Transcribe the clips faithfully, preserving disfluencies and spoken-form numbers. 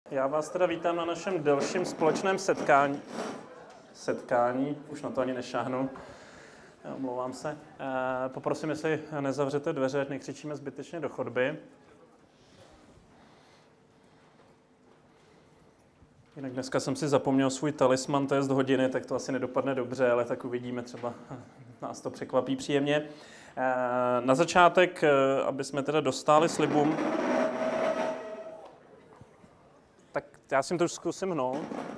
Já vás teda vítám na našem delším společném setkání. Setkání, už na to ani nešáhnu. Omlouvám se. Poprosím, jestli nezavřete dveře, ať nekřičíme zbytečně do chodby. Jinak dneska jsem si zapomněl svůj talisman, to je z hodiny, tak to asi nedopadne dobře, ale tak uvidíme, třeba nás to překvapí příjemně. Na začátek, aby jsme teda dostali slibům, tak já si to už zkusím hnout.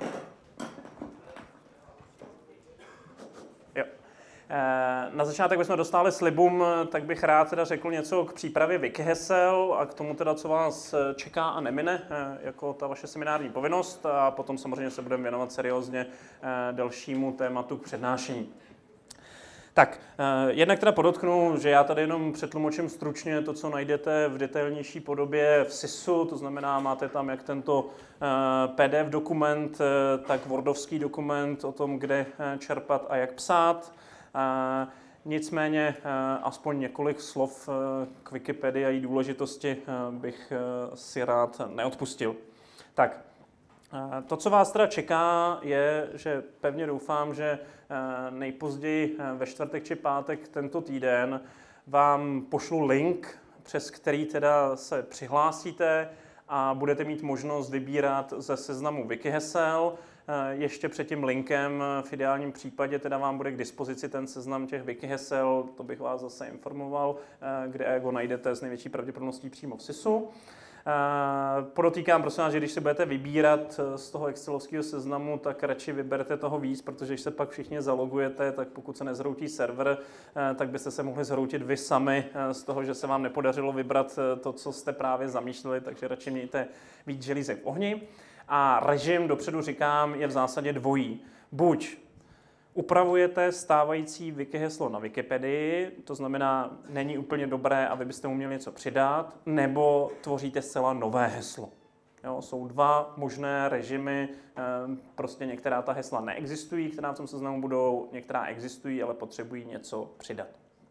Jo. Na začátek bychom dostali slibům, tak bych rád teda řekl něco k přípravě wikihesel a k tomu teda, co vás čeká a nemine, jako ta vaše seminární povinnost, a potom samozřejmě se budeme věnovat seriózně dalšímu tématu k přednášení. Tak, jednak teda podotknu, že já tady jenom přetlumočím stručně to, co najdete v detailnější podobě v sisu, to znamená, máte tam jak tento P D F dokument, tak wordovský dokument o tom, kde čerpat a jak psát. Nicméně aspoň několik slov k Wikipedii a její důležitosti bych si rád neodpustil. Tak, to, co vás teda čeká, je, že pevně doufám, že nejpozději ve čtvrtek či pátek tento týden vám pošlu link, přes který teda se přihlásíte a budete mít možnost vybírat ze seznamu wikihesel. Ještě před tím linkem v ideálním případě teda vám bude k dispozici ten seznam těch wikihesel, to bych vás zase informoval, kde ho najdete s největší pravděpodobností přímo v sisu. Podotýkám, prosím vás, že když si budete vybírat z toho excelovského seznamu, tak radši vyberte toho víc, protože když se pak všichni zalogujete, tak pokud se nezhroutí server, tak byste se mohli zhroutit vy sami z toho, že se vám nepodařilo vybrat to, co jste právě zamýšleli, takže radši mějte víc želízek v ohni. A režim, dopředu říkám, je v zásadě dvojí. Buď upravujete stávající wikiheslo na Wikipedii, to znamená, není úplně dobré, aby byste mu měli něco přidat, nebo tvoříte zcela nové heslo. Jo, jsou dva možné režimy, prostě některá ta hesla neexistují, která v tom seznamu budou, některá existují, ale potřebují něco přidat.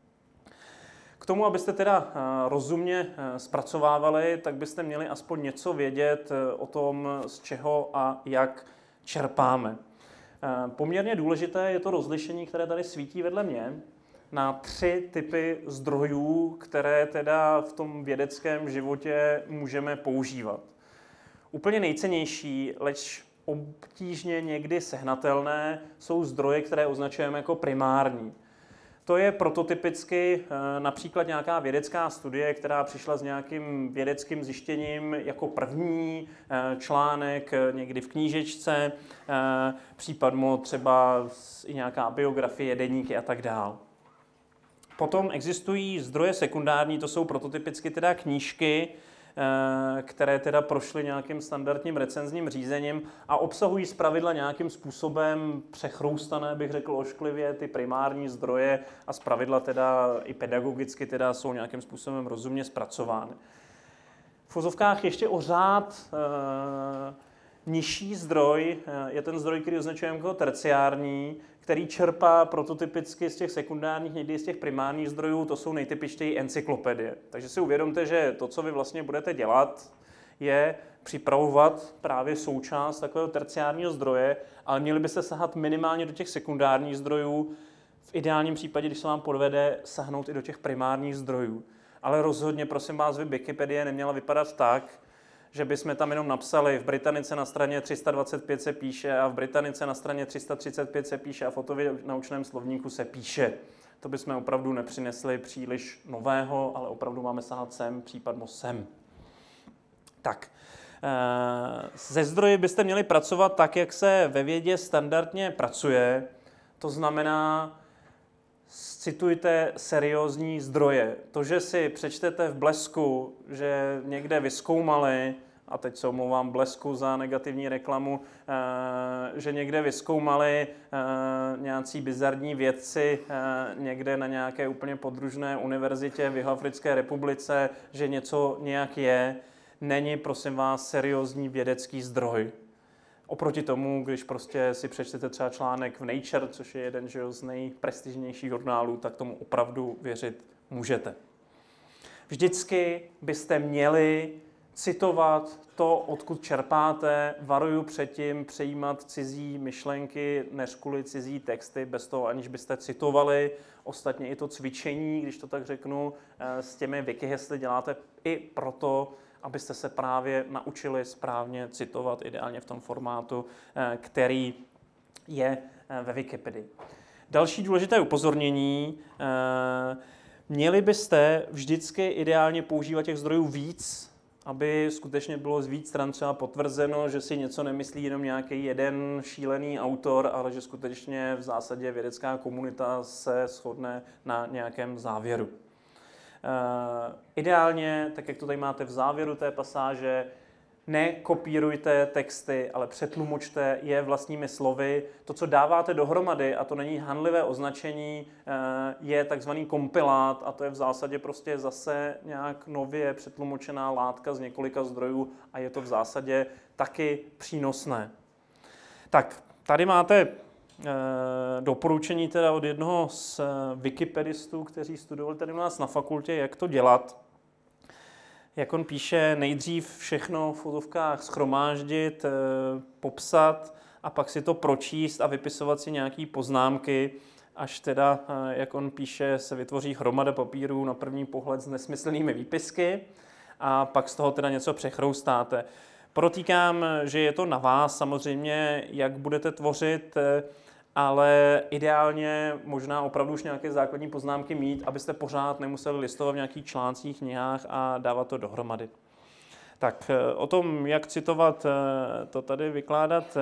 K tomu, abyste teda rozumně zpracovávali, tak byste měli aspoň něco vědět o tom, z čeho a jak čerpáme. Poměrně důležité je to rozlišení, které tady svítí vedle mě, na tři typy zdrojů, které teda v tom vědeckém životě můžeme používat. Úplně nejcennější, leč obtížně někdy sehnatelné, jsou zdroje, které označujeme jako primární. To je prototypicky například nějaká vědecká studie, která přišla s nějakým vědeckým zjištěním jako první, článek někdy v knížečce, případmo třeba i nějaká biografie, deníky a tak dál. Potom existují zdroje sekundární, to jsou prototypicky teda knížky, které teda prošly nějakým standardním recenzním řízením a obsahují zpravidla nějakým způsobem přechroustané, bych řekl ošklivě, ty primární zdroje a zpravidla teda i pedagogicky teda jsou nějakým způsobem rozumně zpracovány. V uvozovkách ještě o řád e, nižší zdroj je ten zdroj, který označujeme jako terciární, který čerpá prototypicky z těch sekundárních, někdy z těch primárních zdrojů, to jsou nejtypičtěji encyklopedie. Takže si uvědomte, že to, co vy vlastně budete dělat, je připravovat právě součást takového terciárního zdroje, ale měli byste sahat minimálně do těch sekundárních zdrojů, v ideálním případě, když se vám podvede, sahnout i do těch primárních zdrojů. Ale rozhodně, prosím vás, vy Wikipedie neměla vypadat tak, že bychom tam jenom napsali, v Britannice na straně tři sta dvacet pět se píše a v Britannice na straně tři sta třicet pět se píše a v fotonaučném slovníku se píše. To bychom opravdu nepřinesli příliš nového, ale opravdu máme sahat sem, případmo sem. Tak, ze zdroji byste měli pracovat tak, jak se ve vědě standardně pracuje, to znamená, citujte seriózní zdroje. To, že si přečtete v Blesku, že někde vyzkoumali, a teď se omlouvám Blesku za negativní reklamu, že někde vyzkoumali nějací bizarní vědci někde na nějaké úplně podružné univerzitě v Jihoafrické republice, že něco nějak je, není, prosím vás, seriózní vědecký zdroj. Oproti tomu, když prostě si přečtete třeba článek v Nature, což je jeden z nejprestižnějších žurnálů, tak tomu opravdu věřit můžete. Vždycky byste měli citovat to, odkud čerpáte, varuju před tím přejímat cizí myšlenky, než kvůli cizí texty, bez toho, aniž byste citovali. Ostatně i to cvičení, když to tak řeknu, s těmi wikihesly děláte i proto, abyste se právě naučili správně citovat, ideálně v tom formátu, který je ve Wikipedii. Další důležité upozornění. Měli byste vždycky ideálně používat těch zdrojů víc, aby skutečně bylo z víc stran třeba potvrzeno, že si něco nemyslí jenom nějaký jeden šílený autor, ale že skutečně v zásadě vědecká komunita se shodne na nějakém závěru. Uh, ideálně, tak jak to tady máte v závěru té pasáže, nekopírujte texty, ale přetlumočte je vlastními slovy. To, co dáváte dohromady, a to není hanlivé označení, je takzvaný kompilát a to je v zásadě prostě zase nějak nově přetlumočená látka z několika zdrojů a je to v zásadě taky přínosné. Tak, tady máte doporučení teda od jednoho z wikipedistů, kteří studovali tady u nás na fakultě, jak to dělat. Jak on píše, nejdřív všechno v fotovkách shromáždit, popsat a pak si to pročíst a vypisovat si nějaké poznámky, až teda, jak on píše, se vytvoří hromada papírů na první pohled s nesmyslnými výpisky a pak z toho teda něco přechroustáte. Podotýkám, že je to na vás samozřejmě, jak budete tvořit, ale ideálně možná opravdu už nějaké základní poznámky mít, abyste pořád nemuseli listovat v nějakých článcích, knihách a dávat to dohromady. Tak o tom, jak citovat, to tady vykládat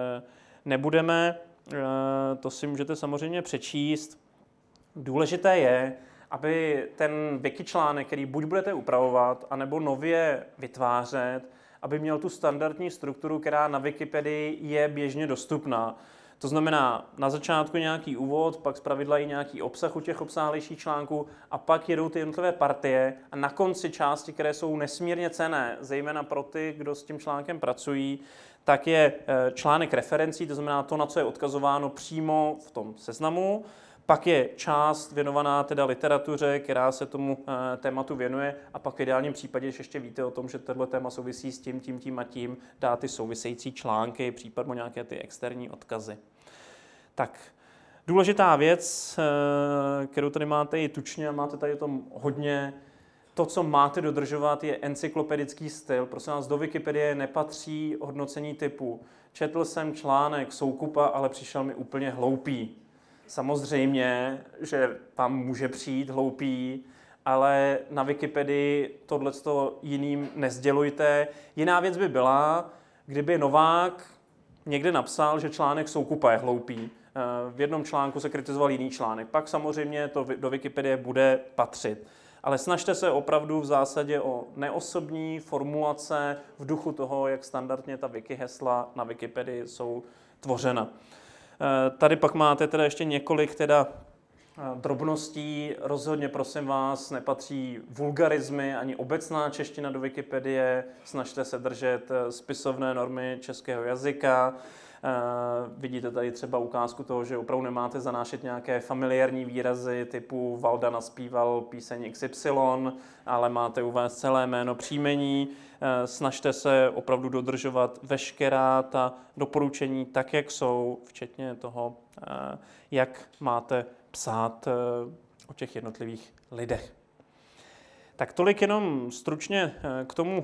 nebudeme, to si můžete samozřejmě přečíst. Důležité je, aby ten wiki článek, který buď budete upravovat, anebo nově vytvářet, aby měl tu standardní strukturu, která na Wikipedii je běžně dostupná. To znamená na začátku nějaký úvod, pak zpravidla i nějaký obsah u těch obsáhlejších článků a pak jedou ty jednotlivé partie a na konci části, které jsou nesmírně cenné, zejména pro ty, kdo s tím článkem pracují, tak je článek referencí, to znamená to, na co je odkazováno přímo v tom seznamu. Pak je část věnovaná teda literatuře, která se tomu e, tématu věnuje a pak v ideálním případě, když ještě víte o tom, že tohle téma souvisí s tím, tím, tím a tím, dá ty související články, případně nějaké ty externí odkazy. Tak, důležitá věc, e, kterou tady máte i tučně a máte tady o tom hodně, to, co máte dodržovat, je encyklopedický styl. Prosím vás, do Wikipedie nepatří hodnocení typu četl jsem článek Soukupa, ale přišel mi úplně hloupý. Samozřejmě, že vám může přijít hloupý, ale na Wikipedii tohleto jiným nezdělujte. Jiná věc by byla, kdyby Novák někde napsal, že článek Soukupa je hloupý. V jednom článku se kritizoval jiný článek. Pak samozřejmě to do Wikipedie bude patřit. Ale snažte se opravdu v zásadě o neosobní formulace v duchu toho, jak standardně ta wiki hesla na Wikipedii jsou tvořena. Tady pak máte teda ještě několik teda drobností. Rozhodně, prosím vás, nepatří vulgarizmy ani obecná čeština do Wikipedie. Snažte se držet spisovné normy českého jazyka. Vidíte tady třeba ukázku toho, že opravdu nemáte zanášet nějaké familiární výrazy typu Valda naspíval píseň X Y, ale máte uvést celé jméno, příjmení. Snažte se opravdu dodržovat veškerá ta doporučení tak, jak jsou, včetně toho, jak máte psát o těch jednotlivých lidech. Tak tolik jenom stručně k tomu,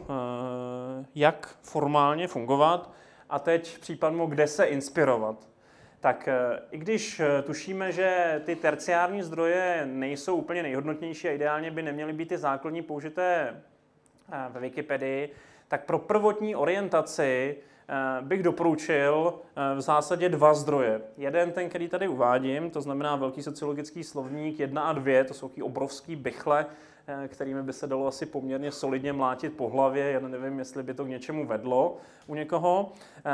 jak formálně fungovat. A teď případně, kde se inspirovat. Tak i když tušíme, že ty terciární zdroje nejsou úplně nejhodnotnější a ideálně by neměly být ty základní použité ve Wikipedii, tak pro prvotní orientaci bych doporučil v zásadě dva zdroje. Jeden, ten, který tady uvádím, to znamená Velký sociologický slovník jedna a dvě, to jsou taky obrovský bychle, kterými by se dalo asi poměrně solidně mlátit po hlavě, já nevím, jestli by to k něčemu vedlo u někoho.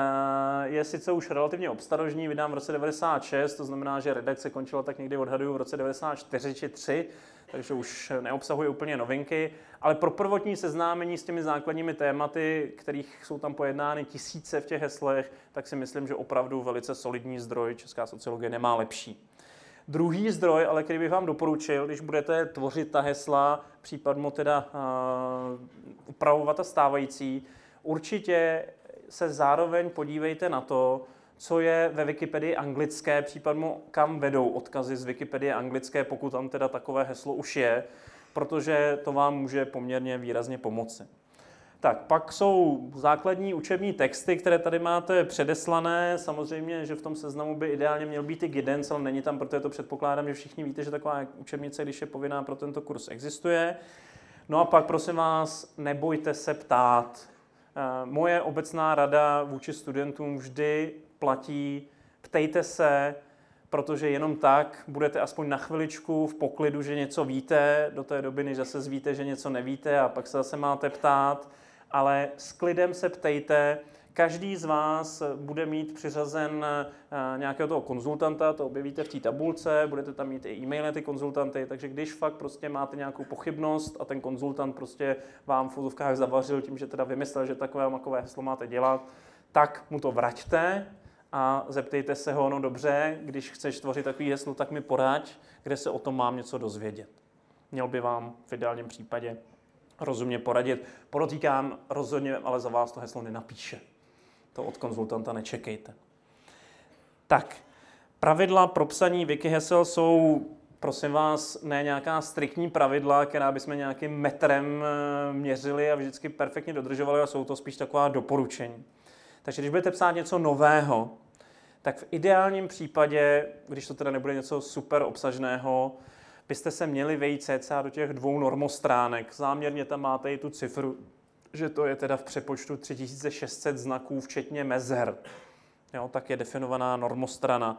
Je sice už relativně obstarožní, vydám v roce devadesát šest, to znamená, že redakce končila tak někdy odhaduju v roce devadesát čtyři či tři, takže už neobsahuje úplně novinky, ale pro prvotní seznámení s těmi základními tématy, kterých jsou tam pojednány tisíce v těch heslech, tak si myslím, že opravdu velice solidní zdroj, česká sociologie nemá lepší. Druhý zdroj, ale který bych vám doporučil, když budete tvořit ta hesla, případně teda uh, upravovat ta stávající, určitě se zároveň podívejte na to, co je ve Wikipedii anglické, případně kam vedou odkazy z Wikipedie anglické, pokud tam teda takové heslo už je, protože to vám může poměrně výrazně pomoci. Tak, pak jsou základní učební texty, které tady máte předeslané. Samozřejmě, že v tom seznamu by ideálně měl být i guidance, ale není tam, protože to předpokládám, že všichni víte, že taková učebnice, když je povinná pro tento kurz, existuje. No a pak, prosím vás, nebojte se ptát. Moje obecná rada vůči studentům vždy platí, ptejte se, protože jenom tak budete aspoň na chviličku v poklidu, že něco víte, do té doby, než zase zvíte, že něco nevíte a pak se zase máte ptát, ale s klidem se ptejte. Každý z vás bude mít přiřazen nějakého toho konzultanta, to objevíte v té tabulce, budete tam mít i e-maily ty konzultanty, takže když fakt prostě máte nějakou pochybnost a ten konzultant prostě vám v fotovkách zavařil tím, že teda vymyslel, že takové makové heslo máte dělat, tak mu to vraťte a zeptejte se ho, no dobře, když chceš tvořit takový heslo, tak mi poraď, kde se o tom mám něco dozvědět. Měl by vám v ideálním případě rozumně poradit. Podotýkám, rozhodně ale za vás to heslo nenapíše. To od konzultanta nečekejte. Tak, pravidla pro psaní wikihesel jsou, prosím vás, ne nějaká striktní pravidla, která bychom nějakým metrem měřili a vždycky perfektně dodržovali, a jsou to spíš taková doporučení. Takže když budete psát něco nového, tak v ideálním případě, když to teda nebude něco super obsažného, byste se měli vejít cca do těch dvou normostránek. Záměrně tam máte i tu cifru, že to je teda v přepočtu tři tisíce šest set znaků, včetně mezer. Jo, tak je definovaná normostrana.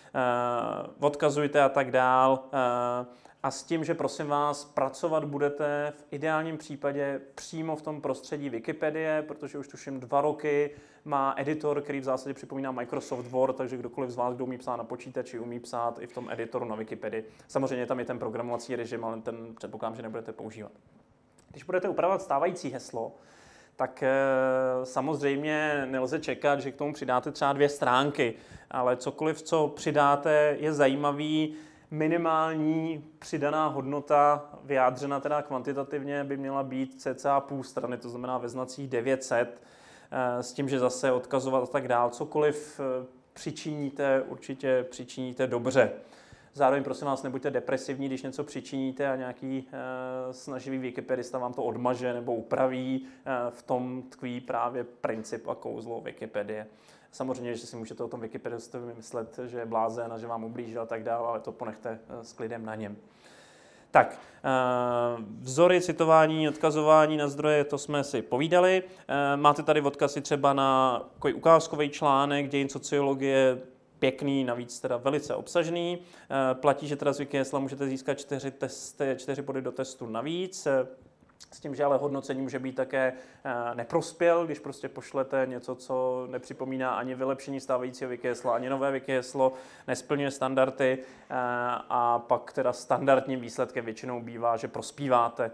Eh, odkazujte a tak dál. Eh, a s tím, že prosím vás, pracovat budete v ideálním případě přímo v tom prostředí Wikipedie, protože už tuším dva roky má editor, který v zásadě připomíná Microsoft Word, takže kdokoliv z vás, kdo umí psát na počítači, umí psát i v tom editoru na Wikipedii. Samozřejmě tam je ten programovací režim, ale ten předpokládám, že nebudete používat. Když budete upravovat stávající heslo, tak e, samozřejmě nelze čekat, že k tomu přidáte třeba dvě stránky, ale cokoliv, co přidáte, je zajímavý. Minimální přidaná hodnota, vyjádřena teda kvantitativně, by měla být cca půl strany, to znamená ve znacích devět set, s tím, že zase odkazovat a tak dál. Cokoliv přičiníte, určitě přičiníte dobře. Zároveň prosím vás, nebuďte depresivní, když něco přičiníte a nějaký e, snaživý wikipedista vám to odmaže nebo upraví. E, v tom tkví právě princip a kouzlo Wikipedie. Samozřejmě, že si můžete o tom wikipedistovi myslet, že je blázen a že vám ublížil a tak dále, ale to ponechte s klidem na něm. Tak, vzory, citování, odkazování na zdroje, to jsme si povídali. Máte tady odkazy třeba na ukázkový článek dějin sociologie, pěkný, navíc teda velice obsažný. Platí, že teda z Wikihesla můžete získat čtyři, testy, čtyři body do testu navíc. S tím, že ale hodnocení může být také neprospěl, když prostě pošlete něco, co nepřipomíná ani vylepšení stávajícího wikihesla, ani nové wikiheslo, nesplňuje standardy a pak teda standardním výsledkem většinou bývá, že prospíváte.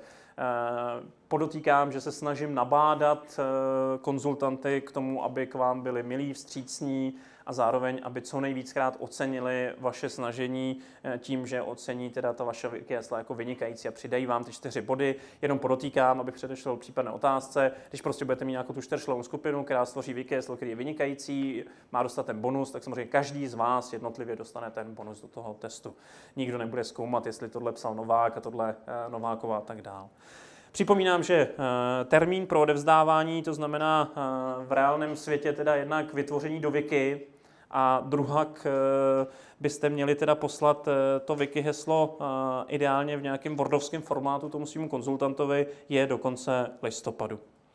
Podotýkám, že se snažím nabádat konzultanty k tomu, aby k vám byli milí, vstřícní a zároveň, aby co nejvíckrát ocenili vaše snažení tím, že ocení teda ta vaše wikihesla jako vynikající a přidají vám ty čtyři body. Jenom podotýkám, abych předešel případné otázce, když prostě budete mít nějakou tu čtyřčlennou skupinu, která stvoří wikiheslo, který je vynikající, má dostat ten bonus, tak samozřejmě každý z vás jednotlivě dostane ten bonus do toho testu. Nikdo nebude zkoumat, jestli tohle psal Novák a tohle Nováková a tak dál. Připomínám, že termín pro odevzdávání, to znamená v reálném světě teda jednak vytvoření do wiki a druhak byste měli teda poslat to wikiheslo ideálně v nějakém wordovském formátu tomu svému konzultantovi, je do konce listopadu.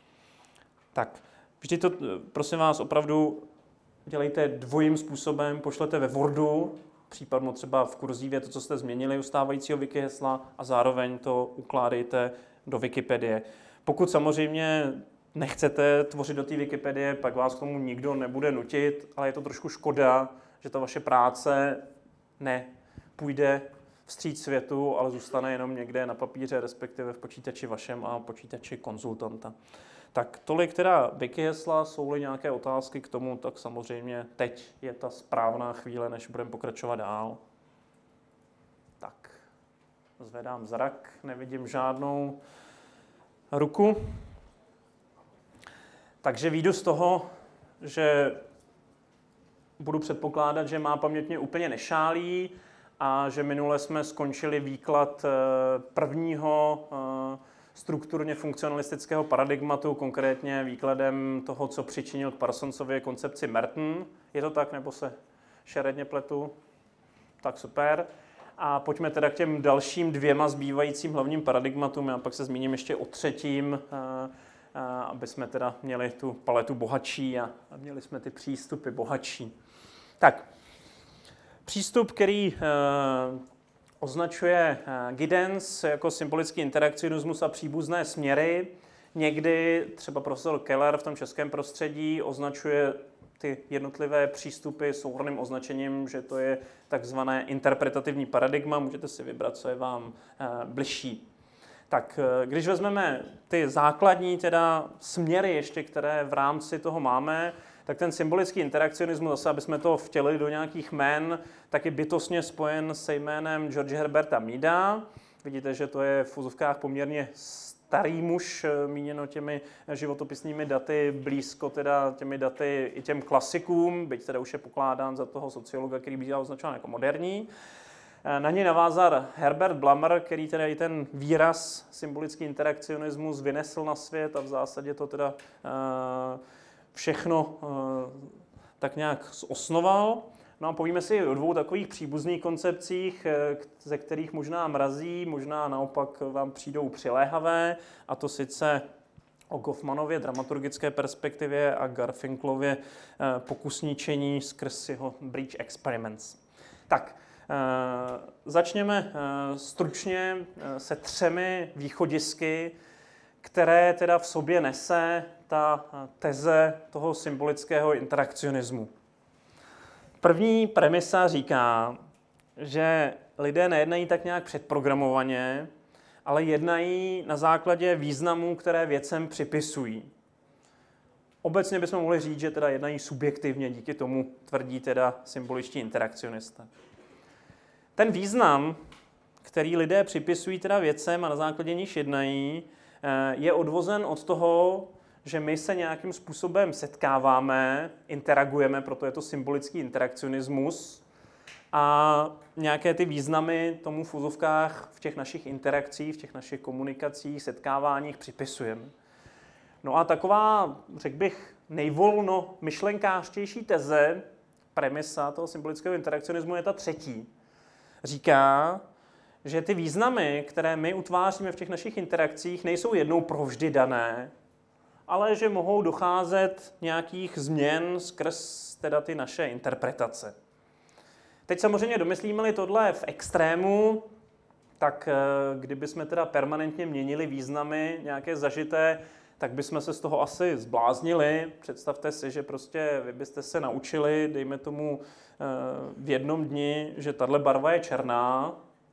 Tak, vždy to, prosím vás, opravdu dělejte dvojím způsobem, pošlete ve Wordu, případně třeba v kurzívě to, co jste změnili u stávajícího wikihesla a zároveň to ukládejte do Wikipedie. Pokud samozřejmě nechcete tvořit do té Wikipedie, pak vás k tomu nikdo nebude nutit, ale je to trošku škoda, že ta vaše práce nepůjde vstříc světu, ale zůstane jenom někde na papíře, respektive v počítači vašem a počítači konzultanta. Tak tolik teda wikihesla, jsou-li nějaké otázky k tomu, tak samozřejmě teď je ta správná chvíle, než budeme pokračovat dál. zvedám zrak, nevidím žádnou ruku. Takže vyjdu z toho, že budu předpokládat, že má paměť úplně nešálí a že minule jsme skončili výklad prvního strukturně funkcionalistického paradigmatu, konkrétně výkladem toho, co přičinil k Parsonsově koncepci Merton. Je to tak, nebo se šeredně pletu? Tak super. A pojďme teda k těm dalším dvěma zbývajícím hlavním paradigmatům. Já pak se zmíním ještě o třetím, aby jsme teda měli tu paletu bohatší a měli jsme ty přístupy bohatší. Tak, přístup, který označuje guidance jako symbolický interakcionismus a příbuzné směry. Někdy třeba profesor Keller v tom českém prostředí označuje ty jednotlivé přístupy souhrnným označením, že to je takzvané interpretativní paradigma. Můžete si vybrat, co je vám bližší. Tak když vezmeme ty základní teda směry ještě, které v rámci toho máme, tak ten symbolický interakcionismus, zase, aby jsme to vtělili do nějakých jmén, tak je bytostně spojen se jménem George Herberta Meada. Vidíte, že to je v úzovkách poměrně starý muž, míněno těmi životopisnými daty, blízko teda těmi daty i těm klasikům, byť teda už je pokládán za toho sociologa, který bývá označován jako moderní. Na něj navázal Herbert Blammer, který teda i ten výraz symbolický interakcionismus vynesl na svět a v zásadě to teda všechno tak nějak zosnoval. No a povíme si o dvou takových příbuzných koncepcích, ze kterých možná mrazí, možná naopak vám přijdou přiléhavé, a to sice o Goffmanově dramaturgické perspektivě a Garfinkelově pokusníčení skrz jeho Bridge Experiments. Tak, začněme stručně se třemi východisky, které teda v sobě nese ta teze toho symbolického interakcionismu. První premisa říká, že lidé nejednají tak nějak předprogramovaně, ale jednají na základě významů, které věcem připisují. Obecně bychom mohli říct, že teda jednají subjektivně, díky tomu tvrdí teda symboličtí interakcionisté. Ten význam, který lidé připisují teda věcem a na základě níž jednají, je odvozen od toho, že my se nějakým způsobem setkáváme, interagujeme, proto je to symbolický interakcionismus, a nějaké ty významy tomu v úzovkách v těch našich interakcích, v těch našich komunikacích, setkáváních připisujeme. No a taková, řekl bych, nejvolno myšlenkářtější teze, premisa toho symbolického interakcionismu je ta třetí. Říká, že ty významy, které my utváříme v těch našich interakcích, nejsou jednou provždy dané, ale že mohou docházet nějakých změn skrz teda ty naše interpretace. Teď samozřejmě domyslíme-li tohle v extrému, tak kdybychom teda permanentně měnili významy nějaké zažité, tak bychom se z toho asi zbláznili. Představte si, že prostě vy byste se naučili, dejme tomu v jednom dni, že tahle barva je černá,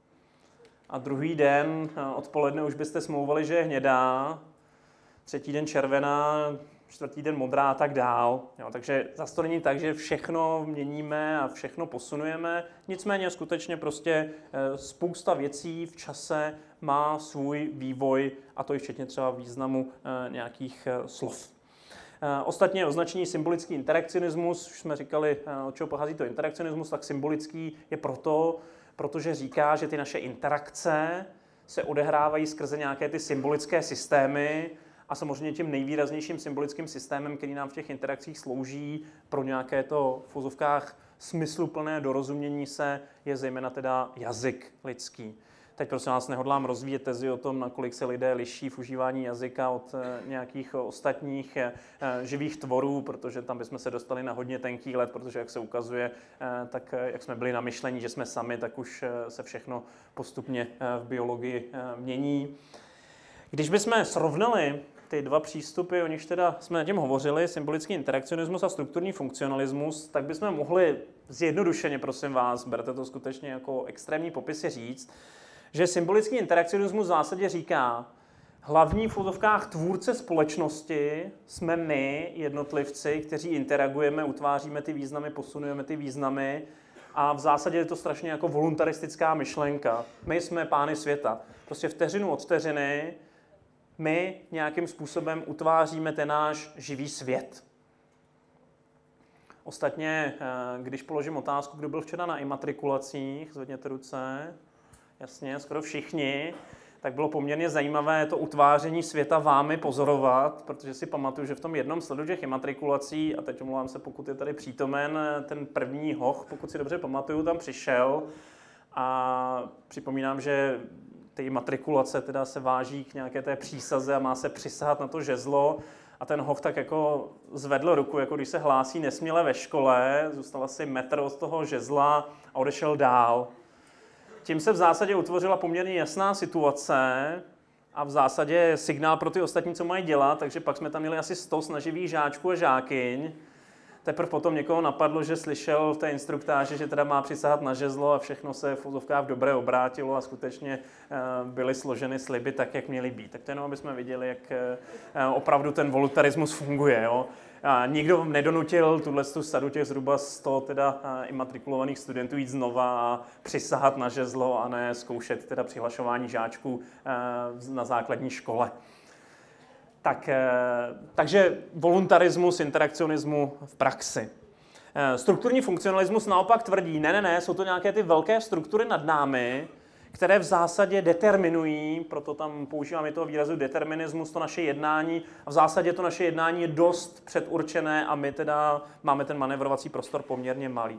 a druhý den odpoledne už byste smlouvali, že je hnědá, třetí den červená, čtvrtý den modrá a tak dál. Jo, takže zase to není tak, že všechno měníme a všechno posunujeme, nicméně skutečně prostě spousta věcí v čase má svůj vývoj, a to i včetně třeba významu nějakých slov. Ostatně označení symbolický interakcionismus, už jsme říkali, od čeho pochází to interakcionismus, tak symbolický je proto, protože říká, že ty naše interakce se odehrávají skrze nějaké ty symbolické systémy, a samozřejmě tím nejvýraznějším symbolickým systémem, který nám v těch interakcích slouží pro nějaké to v uvozovkách smysluplné dorozumění se, je zejména teda jazyk lidský. Teď prosím vás nehodlám rozvíjet tezi o tom, nakolik se lidé liší v užívání jazyka od nějakých ostatních živých tvorů, protože tam bychom se dostali na hodně tenký led, protože jak se ukazuje, tak jak jsme byli namyšlení, že jsme sami, tak už se všechno postupně v biologii mění. Když bychom srovnali ty dva přístupy, o nichž teda jsme na tím hovořili, symbolický interakcionismus a strukturní funkcionalismus, tak bychom mohli zjednodušeně, prosím vás, berte to skutečně jako extrémní popisy, říct, že symbolický interakcionismus v zásadě říká, hlavní v uvozovkách tvůrce společnosti jsme my, jednotlivci, kteří interagujeme, utváříme ty významy, posunujeme ty významy, a v zásadě je to strašně jako voluntaristická myšlenka. My jsme pány světa. Prostě vteřinu od vteřiny my nějakým způsobem utváříme ten náš živý svět. Ostatně, když položím otázku, kdo byl včera na imatrikulacích, zvedněte ruce, jasně, skoro všichni, tak bylo poměrně zajímavé to utváření světa vámi pozorovat, protože si pamatuju, že v tom jednom sledu těch imatrikulací, a teď omlouvám se, pokud je tady přítomen, ten první hoch, pokud si dobře pamatuju, tam přišel a připomínám, že ty imatrikulace teda se váží k nějaké té přísaze a má se přisahat na to žezlo a ten hoch tak jako zvedl ruku, jako když se hlásí nesměle ve škole, zůstal asi metr od toho žezla a odešel dál. Tím se v zásadě utvořila poměrně jasná situace a v zásadě signál pro ty ostatní, co mají dělat, takže pak jsme tam měli asi sto snaživých žáčků a žákyň. Teprve potom někoho napadlo, že slyšel v té instruktáži, že teda má přisahat na žezlo a všechno se v uvozovkách dobré obrátilo a skutečně byly složeny sliby tak, jak měly být. Tak to jenom, aby jsme viděli, jak opravdu ten voluntarismus funguje. Jo? A nikdo nedonutil tuhle sadu těch zhruba sto teda imatrikulovaných studentů jít znova a přisahat na žezlo a ne zkoušet teda přihlašování žáčků na základní škole. Tak, takže voluntarismus, interakcionismu v praxi. Strukturní funkcionalismus naopak tvrdí, ne, ne, ne, jsou to nějaké ty velké struktury nad námi, které v zásadě determinují, proto tam používám i toho výrazu determinismus, to naše jednání, a v zásadě to naše jednání je dost předurčené a my teda máme ten manévrovací prostor poměrně malý.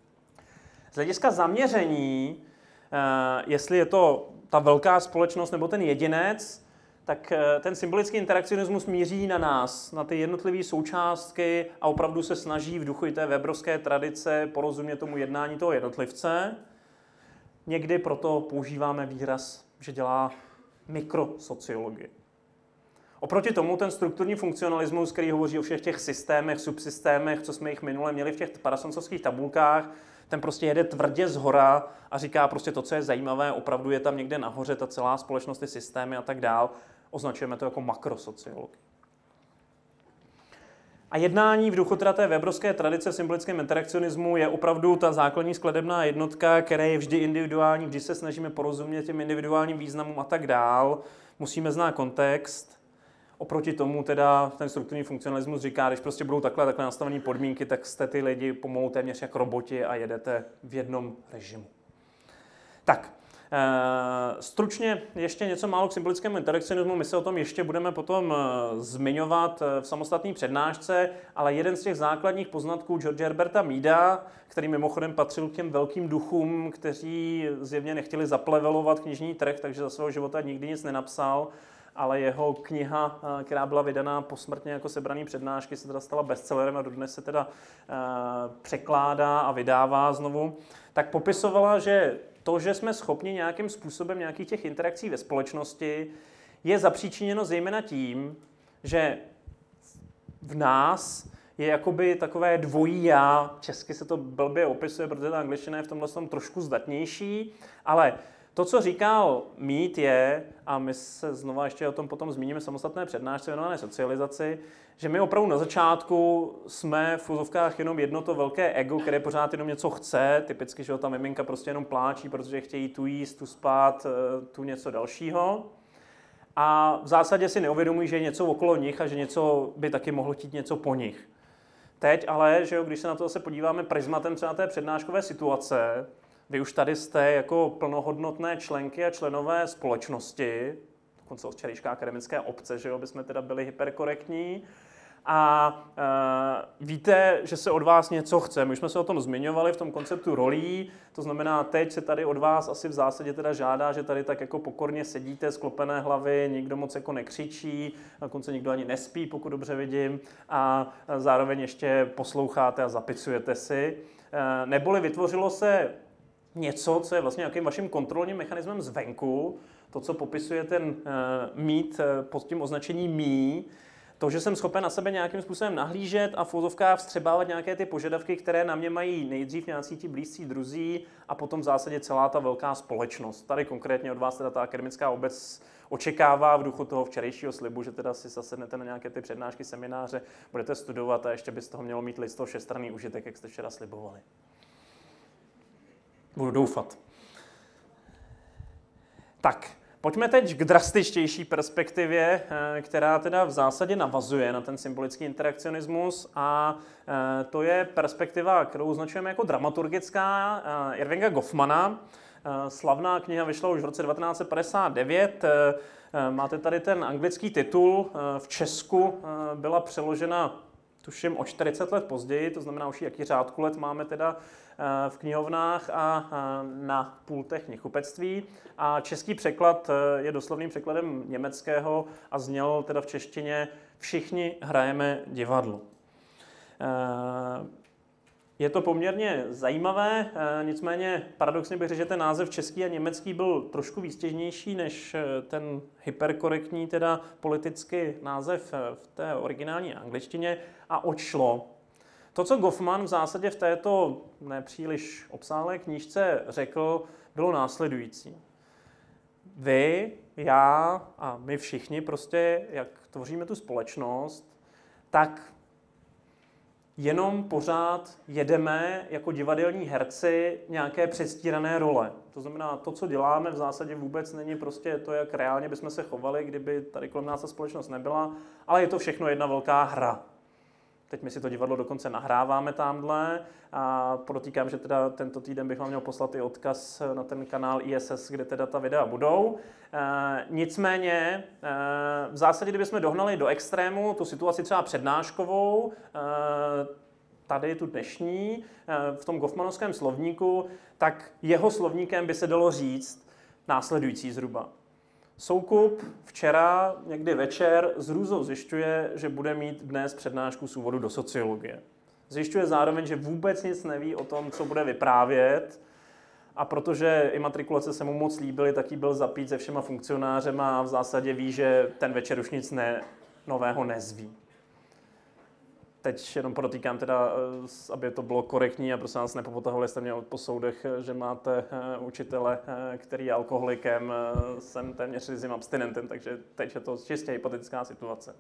Z hlediska zaměření, jestli je to ta velká společnost nebo ten jedinec, tak ten symbolický interakcionismus míří na nás, na ty jednotlivé součástky a opravdu se snaží v duchu i té webrovské tradice porozumět tomu jednání toho jednotlivce. Někdy proto používáme výraz, že dělá mikrosociologii. Oproti tomu ten strukturní funkcionalismus, který hovoří o všech těch systémech, subsystémech, co jsme jich minule měli v těch parasonsovských tabulkách, ten prostě jede tvrdě zhora a říká prostě to, co je zajímavé, opravdu je tam někde nahoře ta celá společnost, ty systémy a tak dál. Označujeme to jako makrosociologii. A jednání v duchu teda té webrovské tradice v symbolickém interakcionismu je opravdu ta základní skladebná jednotka, která je vždy individuální, vždy se snažíme porozumět těm individuálním významům a tak dál. Musíme znát kontext. Oproti tomu teda ten strukturní funkcionalismus říká, když prostě budou takhle, takhle nastavené podmínky, tak jste ty lidi pomalu téměř jak roboti a jedete v jednom režimu. Tak, e, stručně ještě něco málo k symbolickému interakcionismu. My se o tom ještě budeme potom e, zmiňovat v samostatné přednášce, ale jeden z těch základních poznatků George Herberta Meada, který mimochodem patřil k těm velkým duchům, kteří zjevně nechtěli zaplevelovat knižní trh, takže za svého života nikdy nic nenapsal, ale jeho kniha, která byla vydaná posmrtně jako sebraný přednášky, se teda stala bestsellerem a dodnes se teda e, překládá a vydává znovu, tak popisovala, že to, že jsme schopni nějakým způsobem nějakých těch interakcí ve společnosti, je zapříčiněno zejména tím, že v nás je jakoby takové dvojí já, česky se to blbě opisuje, protože ta angličtina je v tomhle tom trošku zdatnější, ale to, co říkal Mead, je, a my se znova ještě o tom potom zmíníme samostatné přednášce věnované socializaci, že my opravdu na začátku jsme v úzovkách jenom jedno to velké ego, které pořád jenom něco chce, typicky, že ta miminka prostě jenom pláčí, protože chtějí tu jíst, tu spát, tu něco dalšího. A v zásadě si neuvědomují, že je něco okolo nich a že něco by taky mohlo chtít něco po nich. Teď ale, že jo, když se na to zase podíváme prismatem třeba té přednáškové situace, vy už tady jste jako plnohodnotné členky a členové společnosti, dokonce od včerejška akademické obce, že jo, bychom teda byli hyperkorektní. A e, víte, že se od vás něco chce. My už jsme se o tom zmiňovali v tom konceptu rolí, to znamená, teď se tady od vás asi v zásadě teda žádá, že tady tak jako pokorně sedíte, sklopené hlavy, nikdo moc jako nekřičí, dokonce nikdo ani nespí, pokud dobře vidím, a zároveň ještě posloucháte a zapicujete si. E, neboli vytvořilo se něco, co je vlastně nějakým vaším kontrolním mechanismem zvenku, to, co popisuje ten uh, Mead pod tím označením me, to, že jsem schopen na sebe nějakým způsobem nahlížet a v uvozovkách vstřebávat nějaké ty požadavky, které na mě mají nejdřív nějací ti blízcí druzí a potom v zásadě celá ta velká společnost. Tady konkrétně od vás teda ta akademická obec očekává v duchu toho včerejšího slibu, že teda si zasednete na nějaké ty přednášky, semináře, budete studovat a ještě by z toho mělo mít listo všestranný užitek, jak jste včera slibovali. Budu doufat. Tak, pojďme teď k drastičtější perspektivě, která teda v zásadě navazuje na ten symbolický interakcionismus, a to je perspektiva, kterou označujeme jako dramaturgická, Irvinga Goffmana. Slavná kniha vyšla už v roce devatenáct set padesát devět. Máte tady ten anglický titul. V Česku byla přeložena, tuším, o čtyřicet let později, to znamená už jaký řádku let máme teda v knihovnách a na pultech knihkupectví. A český překlad je doslovným překladem německého a zněl teda v češtině Všichni hrajeme divadlo. Je to poměrně zajímavé, nicméně paradoxně bych řekl, že ten název český a německý byl trošku výstěžnější než ten hyperkorektní, teda politický název v té originální angličtině. A oč šlo? To, co Goffman v zásadě v této nepříliš obsáhlé knížce řekl, bylo následující. Vy, já a my všichni prostě, jak tvoříme tu společnost, tak jenom pořád jedeme jako divadelní herci nějaké předstírané role. To znamená, to, co děláme, v zásadě vůbec není prostě to, jak reálně bychom se chovali, kdyby tady kolem nás ta společnost nebyla, ale je to všechno jedna velká hra. Teď my si to divadlo dokonce nahráváme tamhle a podotýkám, že teda tento týden bych vám měl poslat i odkaz na ten kanál I S S, kde teda ta videa budou. E, nicméně, e, v zásadě, kdybychom dohnali do extrému tu situaci třeba přednáškovou, e, tady tu dnešní, e, v tom Goffmanovském slovníku, tak jeho slovníkem by se dalo říct následující zhruba. Soukup včera, někdy večer, s hrůzou zjišťuje, že bude mít dnes přednášku z úvodu do sociologie. Zjišťuje zároveň, že vůbec nic neví o tom, co bude vyprávět, a protože imatrikulace se mu moc líbily, tak jí byl zapít se všema funkcionářema a v zásadě ví, že ten večer už nic ne, nového nezví. Teď jenom podotýkám teda, aby to bylo korektní a prosím vás nepopotahovali jste mě po soudech, že máte učitele, který je alkoholikem, jsem téměř rizím abstinentem, takže teď je to čistě hypotetická situace.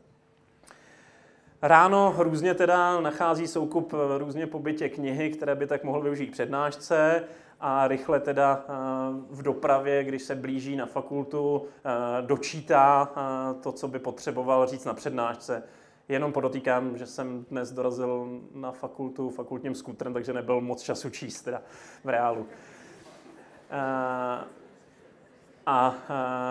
Ráno různě teda nachází Soukup různě po bytě knihy, které by tak mohl využít k přednášce, a rychle teda v dopravě, když se blíží na fakultu, dočítá to, co by potřeboval říct na přednášce. Jenom podotýkám, že jsem dnes dorazil na fakultu fakultním skútrem, takže nebyl moc času číst teda v reálu. A, a, a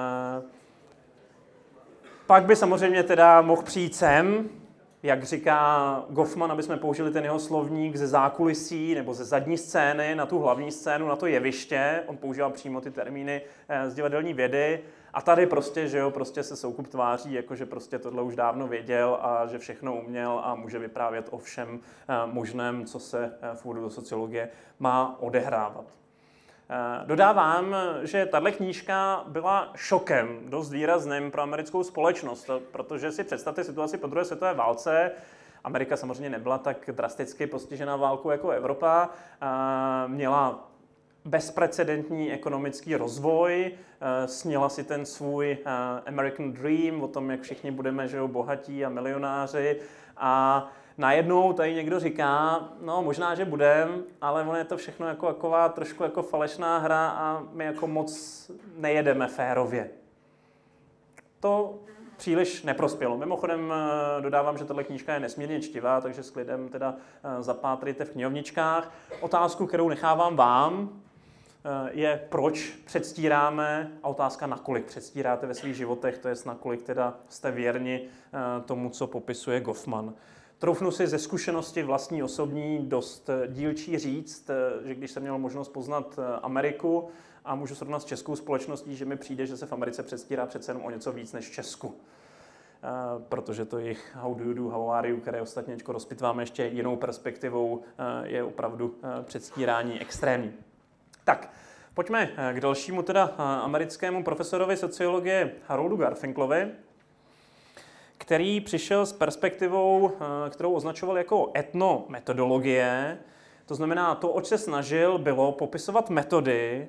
pak by samozřejmě teda mohl přijít sem, jak říká Goffman, aby jsme použili ten jeho slovník ze zákulisí nebo ze zadní scény na tu hlavní scénu, na to jeviště. On používá přímo ty termíny z divadelní vědy. A tady prostě, že jo, prostě se Soukup tváří, jako že prostě tohle už dávno věděl a že všechno uměl a může vyprávět o všem možném, co se v úvodu do sociologie má odehrávat. Dodávám, že tahle knížka byla šokem dost výrazným pro americkou společnost, protože si představte situaci po druhé světové válce. Amerika samozřejmě nebyla tak drasticky postižena válkou jako Evropa, měla bezprecedentní ekonomický rozvoj, snila si ten svůj American Dream o tom, jak všichni budeme, že jo, bohatí a milionáři, a najednou tady někdo říká, no možná, že budem, ale ono je to všechno jako taková trošku jako falešná hra a my jako moc nejedeme férově. To příliš neprospělo. Mimochodem dodávám, že tato knížka je nesmírně čtivá, takže s klidem teda zapátrejte v knihovničkách. Otázku, kterou nechávám vám, je, proč předstíráme, a otázka, nakolik předstíráte ve svých životech, to je, nakolik teda jste věrni tomu, co popisuje Goffman. Troufnu si ze zkušenosti vlastní osobní dost dílčí říct, že když jsem měl možnost poznat Ameriku a můžu srovnat s českou společností, že mi přijde, že se v Americe předstírá přece jenom o něco víc než v Česku. Protože to jejich how do you do, how are you, které ostatně rozpitváme ještě jinou perspektivou, je opravdu předstírání extrémní. Tak, pojďme k dalšímu teda americkému profesorovi sociologie Haroldu Garfinklovi, který přišel s perspektivou, kterou označoval jako etnometodologie. To znamená, to, oč se snažil, bylo popisovat metody,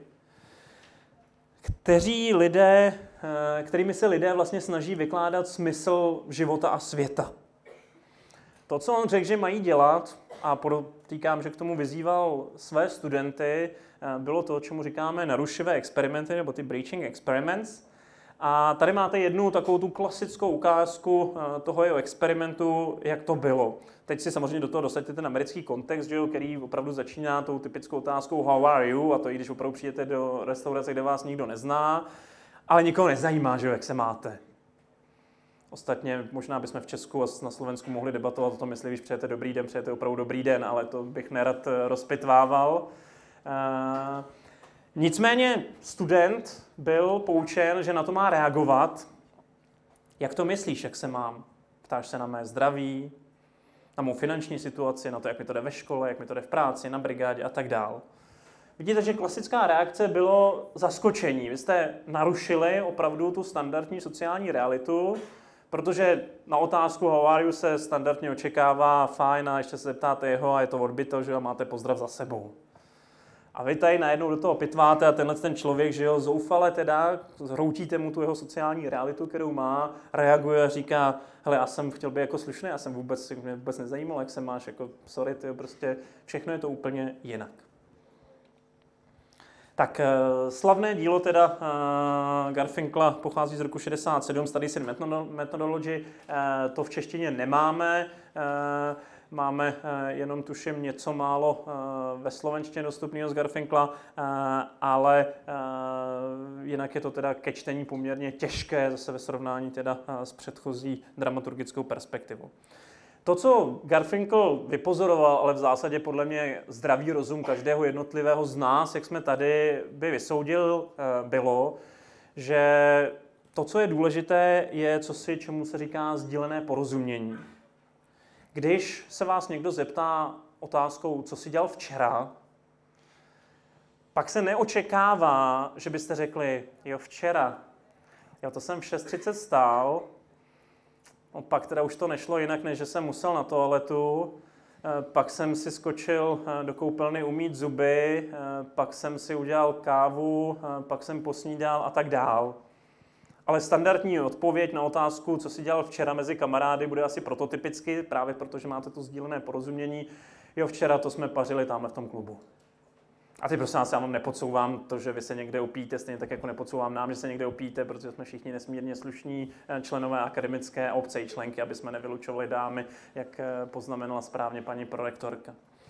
kteří lidé, kterými se lidé vlastně snaží vykládat smysl života a světa. To, co on řekl, že mají dělat, a podotýkám, že k tomu vyzýval své studenty, bylo to, čemu říkáme narušivé experimenty, nebo ty breaching experiments. A tady máte jednu takovou tu klasickou ukázku toho jeho experimentu, jak to bylo. Teď si samozřejmě do toho dosaďte ten americký kontext, že jo, který opravdu začíná tou typickou otázkou how are you, a to i když opravdu přijdete do restaurace, kde vás nikdo nezná, ale nikoho nezajímá, že jo, jak se máte. Ostatně možná bychom v Česku a na Slovensku mohli debatovat o tom, jestli když přejete dobrý den, přejete opravdu dobrý den, ale to bych nerad rozpitvával. Uh, nicméně student byl poučen, že na to má reagovat. Jak to myslíš, jak se mám? Ptáš se na mé zdraví, na mou finanční situaci, na to, jak mi to jde ve škole, jak mi to jde v práci, na brigádě a tak dál. Vidíte, že klasická reakce bylo zaskočení. Vy jste narušili opravdu tu standardní sociální realitu, protože na otázku how are you se standardně očekává fajn a ještě se zeptáte jeho a je to odbyto, že jo, máte pozdrav za sebou. A vy tady najednou do toho pitváte a tenhle ten člověk, že jo, zoufale teda, zhroutíte mu tu jeho sociální realitu, kterou má, reaguje a říká, hele, já jsem chtěl být jako slušný, já jsem vůbec, mě vůbec nezajímal, jak se máš, jako sorry, tyjo, prostě všechno je to úplně jinak. Tak slavné dílo teda uh, Garfinkla pochází z roku šedesát sedm, Studies in Methodology, uh, to v češtině nemáme, uh, máme uh, jenom tuším něco málo uh, ve slovenštině dostupného z Garfinkla, uh, ale uh, jinak je to teda ke čtení poměrně těžké, zase ve srovnání teda uh, s předchozí dramaturgickou perspektivou. To, co Garfinkl vypozoroval, ale v zásadě podle mě zdravý rozum každého jednotlivého z nás, jak jsme tady, by vysoudil, bylo, že to, co je důležité, je cosi, čemu se říká sdílené porozumění. Když se vás někdo zeptá otázkou, co jsi dělal včera, pak se neočekává, že byste řekli, jo, včera, jo, to jsem v šest třicet stál, no, pak teda už to nešlo jinak, než že jsem musel na toaletu, pak jsem si skočil do koupelny umýt zuby, pak jsem si udělal kávu, pak jsem posnídal a tak dál. Ale standardní odpověď na otázku, co si dělal včera mezi kamarády, bude asi prototypicky, právě protože máte to sdílené porozumění. Jo, včera to jsme pařili tamhle v tom klubu. A teď prosím vás, já vám nepodsouvám to, že vy se někde opíjíte, stejně tak jako nepodsouvám nám, že se někde opíjíte, protože jsme všichni nesmírně slušní členové akademické obce i členky, aby jsme nevylučovali dámy, jak poznamenala správně paní prorektorka.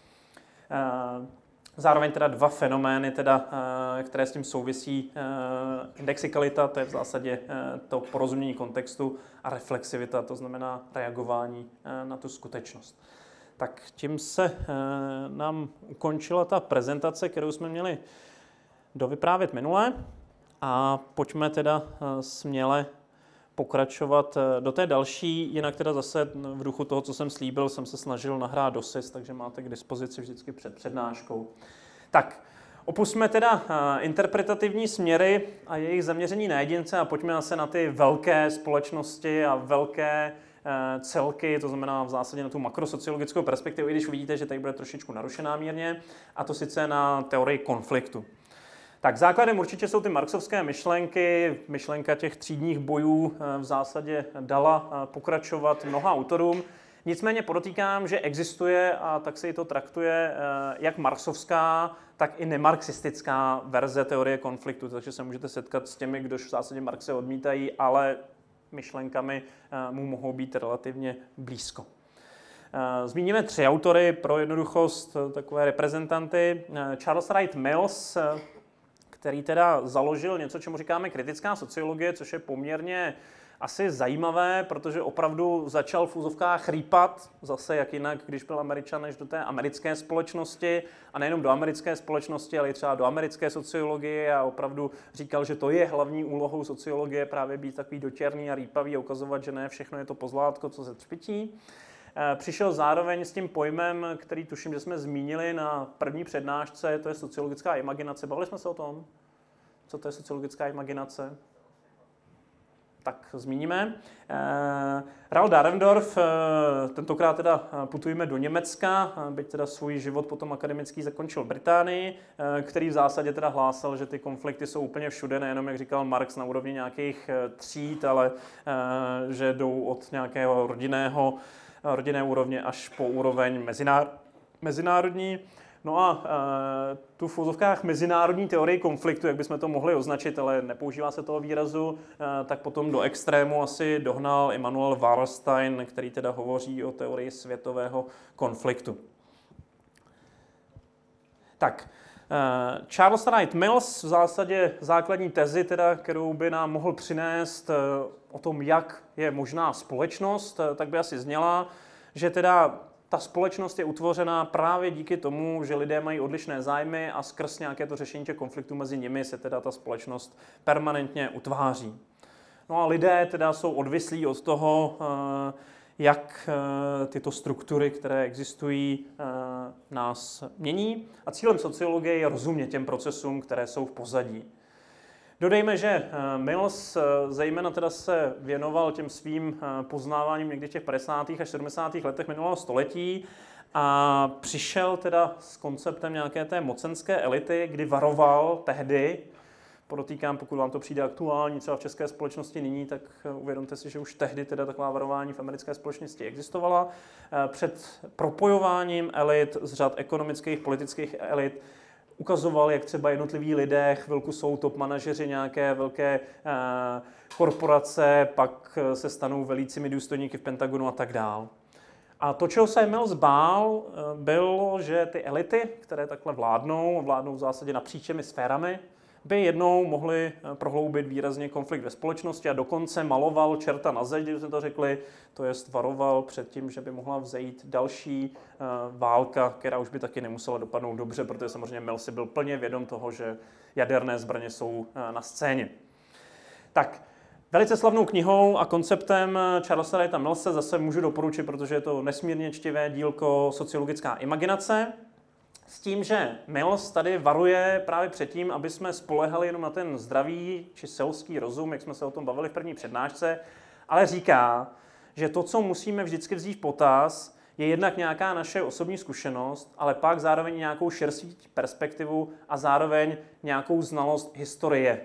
Zároveň teda dva fenomény, teda, které s tím souvisí. Indexikalita, to je v zásadě to porozumění kontextu, a reflexivita, to znamená reagování na tu skutečnost. Tak tím se e, nám ukončila ta prezentace, kterou jsme měli dovyprávět minule, a pojďme teda e, směle pokračovat e, do té další, jinak teda zase v duchu toho, co jsem slíbil, jsem se snažil nahrát do S I S, takže máte k dispozici vždycky před přednáškou. Tak, opusťme teda e, interpretativní směry a jejich zaměření na jedince a pojďme zase na ty velké společnosti a velké celky, to znamená v zásadě na tu makrosociologickou perspektivu, i když uvidíte, že tady bude trošičku narušená mírně, a to sice na teorii konfliktu. Tak základem určitě jsou ty marxovské myšlenky. Myšlenka těch třídních bojů v zásadě dala pokračovat mnoha autorům. Nicméně podotýkám, že existuje, a tak se i to traktuje, jak marxovská, tak i nemarxistická verze teorie konfliktu, takže se můžete setkat s těmi, kdož v zásadě Marxe odmítají, ale myšlenkami mu mohou být relativně blízko. Zmíníme tři autory pro jednoduchost, takové reprezentanty. Charles Wright Mills, který teda založil něco, čemu říkáme kritická sociologie, což je poměrně asi zajímavé, protože opravdu začal v úzovkách chřípat, zase jak jinak, když byl Američan, než do té americké společnosti, a nejenom do americké společnosti, ale i třeba do americké sociologie, a opravdu říkal, že to je hlavní úlohou sociologie, právě být takový dotěrný a rýpavý a ukazovat, že ne všechno je to pozlátko, co se třpití. Přišel zároveň s tím pojmem, který tuším, že jsme zmínili na první přednášce, to je sociologická imaginace. Bavili jsme se o tom? Co to je sociologická imaginace? tak zmíníme. Raoul Dahrendorf, tentokrát teda putujeme do Německa, byť teda svůj život potom akademický zakončil v Británii, který v zásadě teda hlásal, že ty konflikty jsou úplně všude, nejenom, jak říkal Marx, na úrovni nějakých tříd, ale že jdou od nějakého rodinného, rodinné úrovně až po úroveň mezinár, mezinárodní. No a e, tu v úzovkách mezinárodní teorii konfliktu, jak bychom to mohli označit, ale nepoužívá se toho výrazu, e, tak potom do extrému asi dohnal Immanuel Wallerstein, který teda hovoří o teorii světového konfliktu. Tak, e, Charles Wright Mills v zásadě základní tezi, teda, kterou by nám mohl přinést e, o tom, jak je možná společnost, e, tak by asi zněla, že teda ta společnost je utvořena právě díky tomu, že lidé mají odlišné zájmy a skrz nějaké to řešení těch konfliktů mezi nimi se teda ta společnost permanentně utváří. No a lidé teda jsou odvislí od toho, jak tyto struktury, které existují, nás mění. A cílem sociologie je rozumět těm procesům, které jsou v pozadí. Dodejme, že Mills zejména teda se věnoval těm svým poznáváním někdy v těch padesátých až sedmdesátých letech minulého století a přišel teda s konceptem nějaké té mocenské elity, kdy varoval tehdy, podotýkám, pokud vám to přijde aktuální, třeba v české společnosti nyní, tak uvědomte si, že už tehdy teda taková varování v americké společnosti existovala, před propojováním elit z řad ekonomických, politických elit. Ukazoval, jak třeba jednotliví lidé, chvilku jsou top manažeři nějaké velké eh, korporace, pak se stanou velícími důstojníky v Pentagonu a tak dál. A to, čeho se Mills bál, bylo, že ty elity, které takhle vládnou, vládnou v zásadě napříč těmi sférami, by jednou mohli prohloubit výrazně konflikt ve společnosti a dokonce maloval čerta na zeď, když jsme to řekli, to jest varoval před tím, že by mohla vzejít další uh, válka, která už by taky nemusela dopadnout dobře, protože samozřejmě Mills si byl plně vědom toho, že jaderné zbraně jsou uh, na scéně. Tak, velice slavnou knihou a konceptem Charlesa Wrighta Millse zase můžu doporučit, protože je to nesmírně čtivé dílko Sociologická imaginace. S tím, že Mills tady varuje právě před tím, aby jsme spolehali jenom na ten zdravý či selský rozum, jak jsme se o tom bavili v první přednášce, ale říká, že to, co musíme vždycky vzít v potaz, je jednak nějaká naše osobní zkušenost, ale pak zároveň nějakou širší perspektivu a zároveň nějakou znalost historie.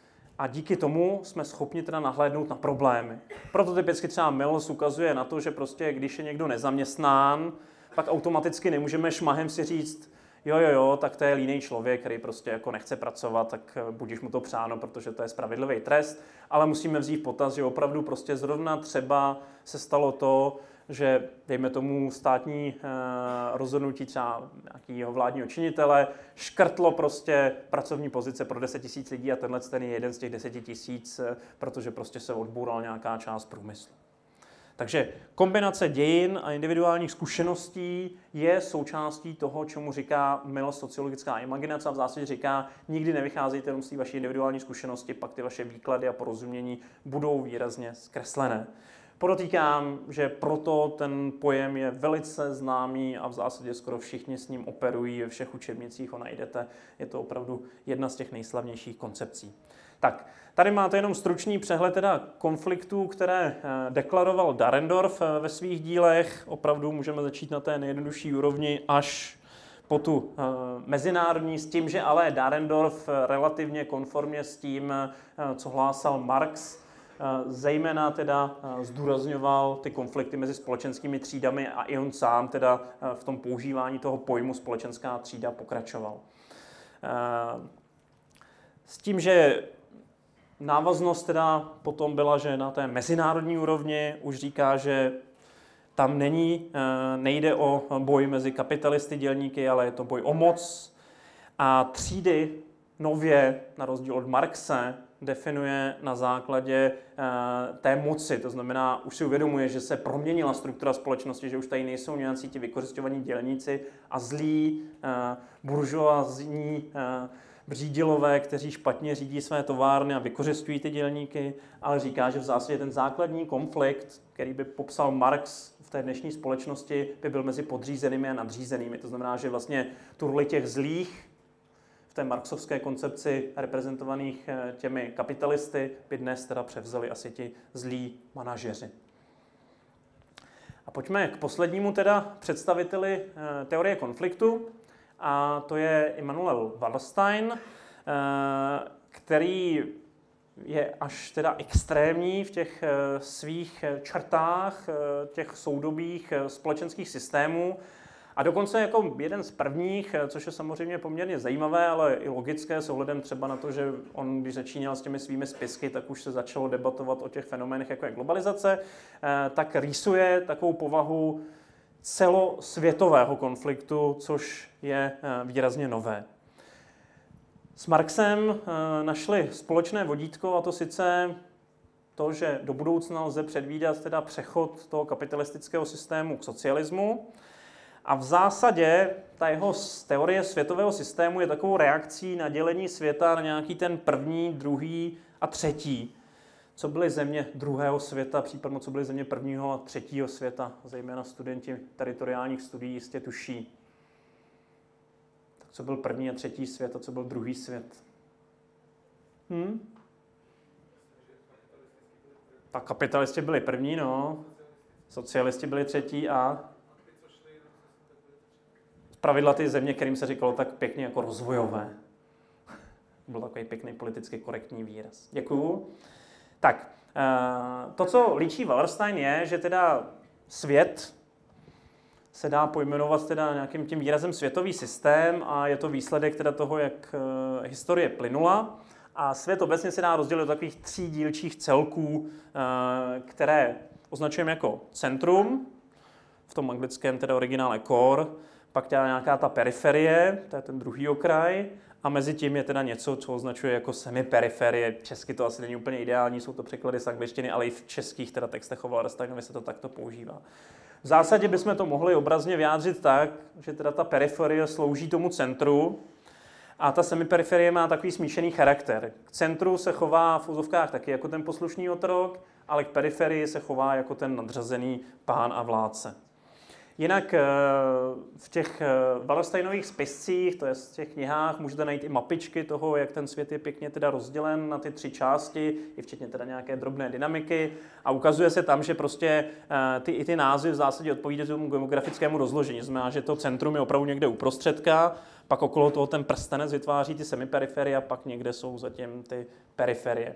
A díky tomu jsme schopni teda nahlédnout na problémy. Proto typicky třeba Mills ukazuje na to, že prostě když je někdo nezaměstnán, pak automaticky nemůžeme šmahem si říct, jo, jo, jo, tak to je línej člověk, který prostě jako nechce pracovat, tak budíš mu to přáno, protože to je spravedlivý trest, ale musíme vzít v potaz, že opravdu prostě zrovna třeba se stalo to, že dejme tomu státní eh, rozhodnutí třeba nějakého vládního činitele škrtlo prostě pracovní pozice pro deset tisíc lidí a tenhle ten je jeden z těch deseti tisíc, eh, protože prostě se odboural nějaká část průmyslu. Takže kombinace dějin a individuálních zkušeností je součástí toho, čemu říká Mills sociologická imaginace a v zásadě říká, nikdy nevycházejte jenom z té vaší individuální zkušenosti, pak ty vaše výklady a porozumění budou výrazně zkreslené. Podotýkám, že proto ten pojem je velice známý a v zásadě skoro všichni s ním operují, ve všech učebnicích ho najdete. Je to opravdu jedna z těch nejslavnějších koncepcí. Tak, tady máte jenom stručný přehled teda konfliktů, které deklaroval Dahrendorf ve svých dílech. Opravdu můžeme začít na té nejjednodušší úrovni až po tu mezinárodní, s tím, že ale Dahrendorf relativně konformně s tím, co hlásal Marx, zejména teda zdůrazňoval ty konflikty mezi společenskými třídami a i on sám teda v tom používání toho pojmu společenská třída pokračoval. S tím, že návaznost teda potom byla, že na té mezinárodní úrovni už říká, že tam není, nejde o boj mezi kapitalisty, dělníky, ale je to boj o moc. A třídy nově, na rozdíl od Marxe, definuje na základě té moci. To znamená, už si uvědomuje, že se proměnila struktura společnosti, že už tady nejsou nějací ti vykořisťovaní dělníci a zlí buržoazní břídilové, kteří špatně řídí své továrny a vykořisťují ty dělníky, ale říká, že v zásadě ten základní konflikt, který by popsal Marx v té dnešní společnosti, by byl mezi podřízenými a nadřízenými. To znamená, že vlastně tu roli těch zlých v té marxovské koncepci reprezentovaných těmi kapitalisty by dnes teda převzali asi ti zlí manažeři. A pojďme k poslednímu teda představiteli teorie konfliktu, a to je Immanuel Wallerstein, který je až teda extrémní v těch svých črtách těch soudobých společenských systémů a dokonce jako jeden z prvních, což je samozřejmě poměrně zajímavé, ale i logické s ohledem třeba na to, že on, když začínal s těmi svými spisky, tak už se začalo debatovat o těch fenoménech, jako je globalizace, tak rýsuje takovou povahu celosvětového konfliktu, což je výrazně nové. S Marxem našli společné vodítko, a to sice to, že do budoucna lze předvídat teda přechod toho kapitalistického systému k socialismu. A v zásadě ta jeho teorie světového systému je takovou reakcí na dělení světa na nějaký ten první, druhý a třetí. Co byly země druhého světa, případně co byly země prvního a třetího světa, zejména studenti teritoriálních studií jistě tuší. Tak co byl první a třetí svět a co byl druhý svět? Hm? Tak kapitalisti byli první, no. Socialisti byli třetí a zpravidla ty země, kterým se říkalo tak pěkně jako rozvojové. Byl takový pěkný politicky korektní výraz. Děkuju. Tak, to, co líčí Wallerstein, je, že teda svět se dá pojmenovat teda nějakým tím výrazem světový systém a je to výsledek teda toho, jak historie plynula. A svět obecně se dá rozdělit do takových tří dílčích celků, které označujeme jako centrum, v tom anglickém teda originále core, pak teda nějaká ta periferie, to je ten druhý okraj, a mezi tím je teda něco, co označuje jako semiperiferie. Česky to asi není úplně ideální, jsou to překlady z angličtiny, ale i v českých teda textech o Wallersteinovi se to takto používá. V zásadě bychom to mohli obrazně vyjádřit tak, že teda ta periferie slouží tomu centru a ta semiperiferie má takový smíšený charakter. K centru se chová v úzovkách taky jako ten poslušný otrok, ale k periferii se chová jako ten nadřazený pán a vládce. Jinak v těch Wallersteinových spiscích, to je v těch knihách, můžete najít i mapičky toho, jak ten svět je pěkně teda rozdělen na ty tři části, i včetně teda nějaké drobné dynamiky. A ukazuje se tam, že prostě ty, i ty názvy v zásadě odpovídají tomu geografickému rozložení. Znamená, že to centrum je opravdu někde uprostředka, pak okolo toho ten prstenec vytváří ty semiperiferie a pak někde jsou zatím ty periferie.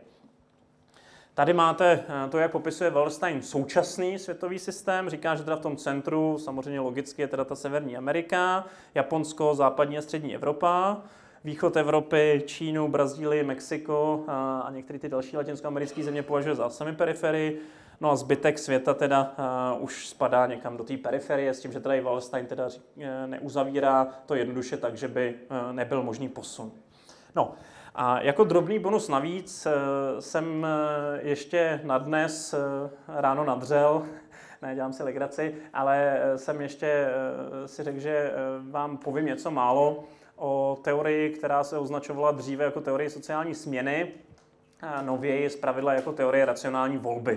Tady máte to, jak popisuje Wallerstein současný světový systém. Říká, že teda v tom centru samozřejmě logicky je teda ta Severní Amerika, Japonsko, západní a střední Evropa, východ Evropy, Čínu, Brazílii, Mexiko a některé ty další latinskoamerické země považuje za semiperiferii. No a zbytek světa teda uh, už spadá někam do té periferie, s tím, že teda i Wallerstein teda neuzavírá to jednoduše tak, že by uh, nebyl možný posun. No. A jako drobný bonus navíc jsem ještě na dnes ráno nadřel, ne, dělám si legraci, ale jsem ještě si řekl, že vám povím něco málo o teorii, která se označovala dříve jako teorie sociální směny, nověji zpravidla jako teorie racionální volby.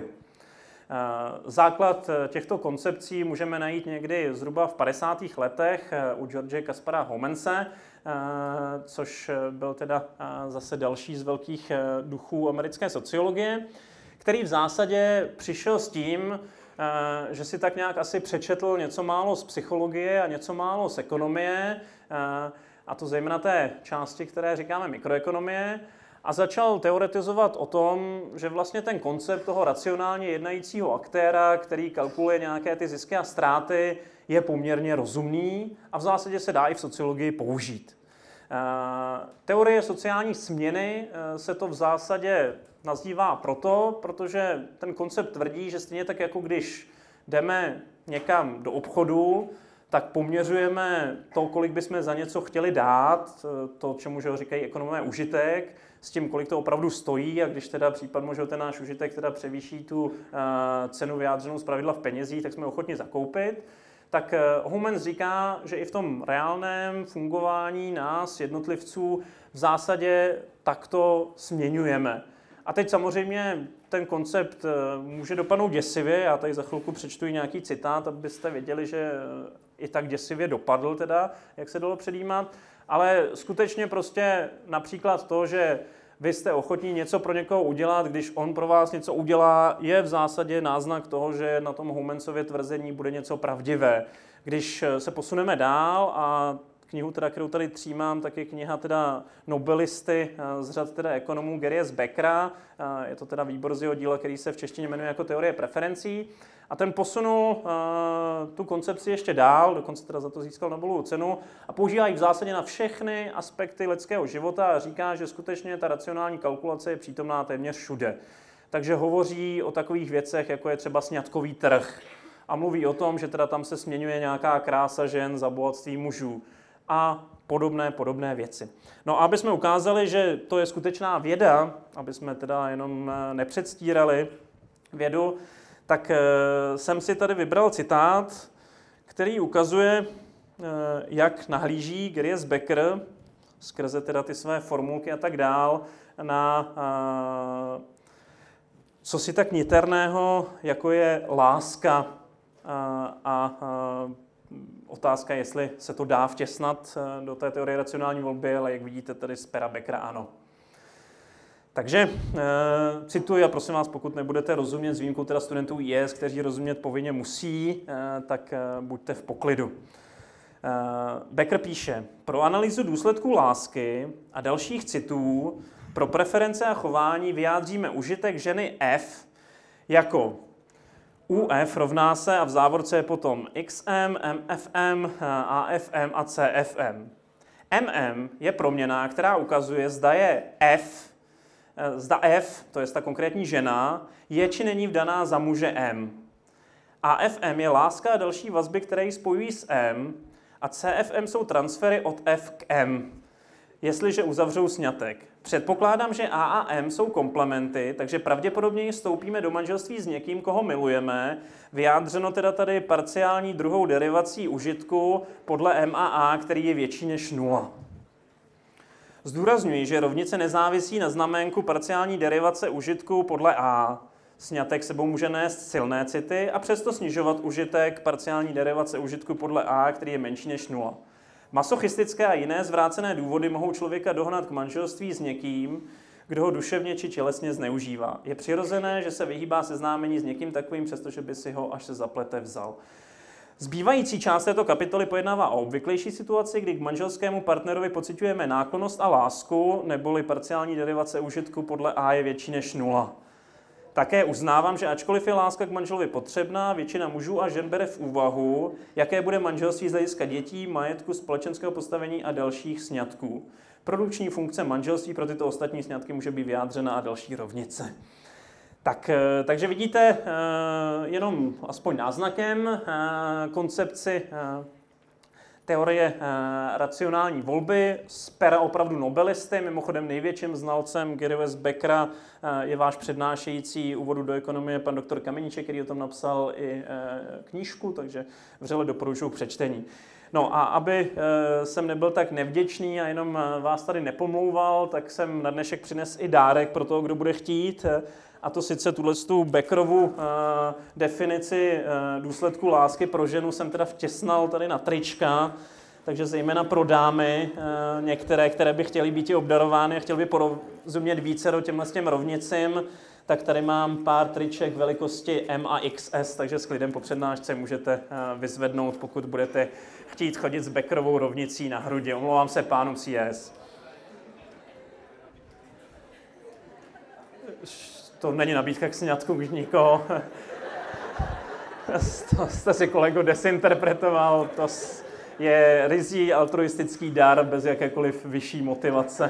Základ těchto koncepcí můžeme najít někdy zhruba v padesátých letech u George Kaspara Homense, což byl teda zase další z velkých duchů americké sociologie, který v zásadě přišel s tím, že si tak nějak asi přečetl něco málo z psychologie a něco málo z ekonomie, a to zejména té části, které říkáme mikroekonomie, a začal teoretizovat o tom, že vlastně ten koncept toho racionálně jednajícího aktéra, který kalkuluje nějaké ty zisky a ztráty, je poměrně rozumný a v zásadě se dá i v sociologii použít. Teorie sociální směny se to v zásadě nazývá proto, protože ten koncept tvrdí, že stejně tak jako když jdeme někam do obchodu, tak poměřujeme to, kolik bychom za něco chtěli dát, to, čemu že říkají ekonomové užitek, s tím, kolik to opravdu stojí, a když teda případně, že ten náš užitek teda převýší tu uh, cenu vyjádřenou zpravidla v penězích, tak jsme ochotni zakoupit. Tak uh, Homens říká, že i v tom reálném fungování nás, jednotlivců, v zásadě takto směňujeme. A teď samozřejmě ten koncept uh, může dopadnout děsivě, já tady za chvilku přečtu i nějaký citát, abyste věděli, že i tak děsivě dopadl, teda, jak se dalo předjímat. ale skutečně prostě například to, že vy jste ochotní něco pro někoho udělat, když on pro vás něco udělá, je v zásadě náznak toho, že na tom Houmansově tvrzení bude něco pravdivé. Když se posuneme dál a knihu, teda, kterou tady třímám, tak je kniha teda nobelisty z řad teda ekonomů Garyho Beckera. Je to teda výbor z jeho díla, který se v češtině jmenuje jako Teorie preferencí. A ten posunul uh, tu koncepci ještě dál, dokonce teda za to získal Nobelovu cenu a používá ji v zásadě na všechny aspekty lidského života a říká, že skutečně ta racionální kalkulace je přítomná téměř všude. Takže hovoří o takových věcech, jako je třeba sňatkový trh. A mluví o tom, že teda tam se směňuje nějaká krása žen za bohatství mužů a podobné, podobné věci. No a aby jsme ukázali, že to je skutečná věda, aby jsme teda jenom nepředstírali vědu, tak jsem si tady vybral citát, který ukazuje, jak nahlíží Gary Becker skrze teda ty své formulky a tak dál na co si tak niterného, jako je láska a, a otázka, jestli se to dá vtěsnat do té teorie racionální volby, ale jak vidíte tady z pera Beckera ano. Takže e, cituji a prosím vás, pokud nebudete rozumět s výjimkou teda studentů I S, kteří rozumět povinně musí, e, tak e, buďte v poklidu. E, Becker píše, pro analýzu důsledků lásky a dalších citů pro preference a chování vyjádříme užitek ženy F jako U F rovná se a v závorce je potom X M, M F M, A F M a C F M. M M je proměnná, která ukazuje, zda je F, zda F, to je ta konkrétní žena, je či není vdaná za muže M. A F M je láska a další vazby, které ji spojují s M, a C F M jsou transfery od F k M, jestliže uzavřou sňatek. Předpokládám, že A a M jsou komplementy, takže pravděpodobně vstoupíme do manželství s někým, koho milujeme, vyjádřeno teda tady parciální druhou derivací užitku podle M a A, který je větší než nula. Zdůrazňuji, že rovnice nezávisí na znaménku parciální derivace užitku podle A. Sňatek sebou může nést silné city a přesto snižovat užitek parciální derivace užitku podle A, který je menší než nula. Masochistické a jiné zvrácené důvody mohou člověka dohnat k manželství s někým, kdo ho duševně či tělesně zneužívá. Je přirozené, že se vyhýbá seznámení s někým takovým, přestože by si ho, až se zaplete, vzal. Zbývající část této kapitoly pojednává o obvyklejší situaci, kdy k manželskému partnerovi pociťujeme náklonnost a lásku, neboli parciální derivace užitku podle A je větší než nula. Také uznávám, že ačkoliv je láska k manželovi potřebná, většina mužů a žen bere v úvahu, jaké bude manželství z hlediska dětí, majetku, společenského postavení a dalších sňatků. Produkční funkce manželství pro tyto ostatní sňatky může být vyjádřena a další rovnice. Tak, takže vidíte jenom aspoň náznakem koncepci teorie racionální volby z pera opravdu nobelisty. Mimochodem největším znalcem Garyho Beckera je váš přednášející úvodu do ekonomie, pan doktor Kameníček, který o tom napsal i knížku, takže vřele doporučuji k přečtení. No a aby jsem nebyl tak nevděčný a jenom vás tady nepomlouval, tak jsem na dnešek přines i dárek pro toho, kdo bude chtít. A to sice tuto Beckerovu uh, definici uh, důsledku lásky pro ženu jsem teda vtěsnal tady na trička, takže zejména pro dámy, uh, některé, které by chtěly být obdarovány a chtěly by porozumět více do těmhle s těm rovnicím, tak tady mám pár triček velikosti M a X S, takže s klidem po přednášce můžete uh, vyzvednout, pokud budete chtít chodit s Beckerovou rovnicí na hrudi. Omlouvám se pánům C S. To není nabídka k sňatku už nikoho. To jste si, kolego, desinterpretoval. To je ryzí altruistický dar bez jakékoliv vyšší motivace.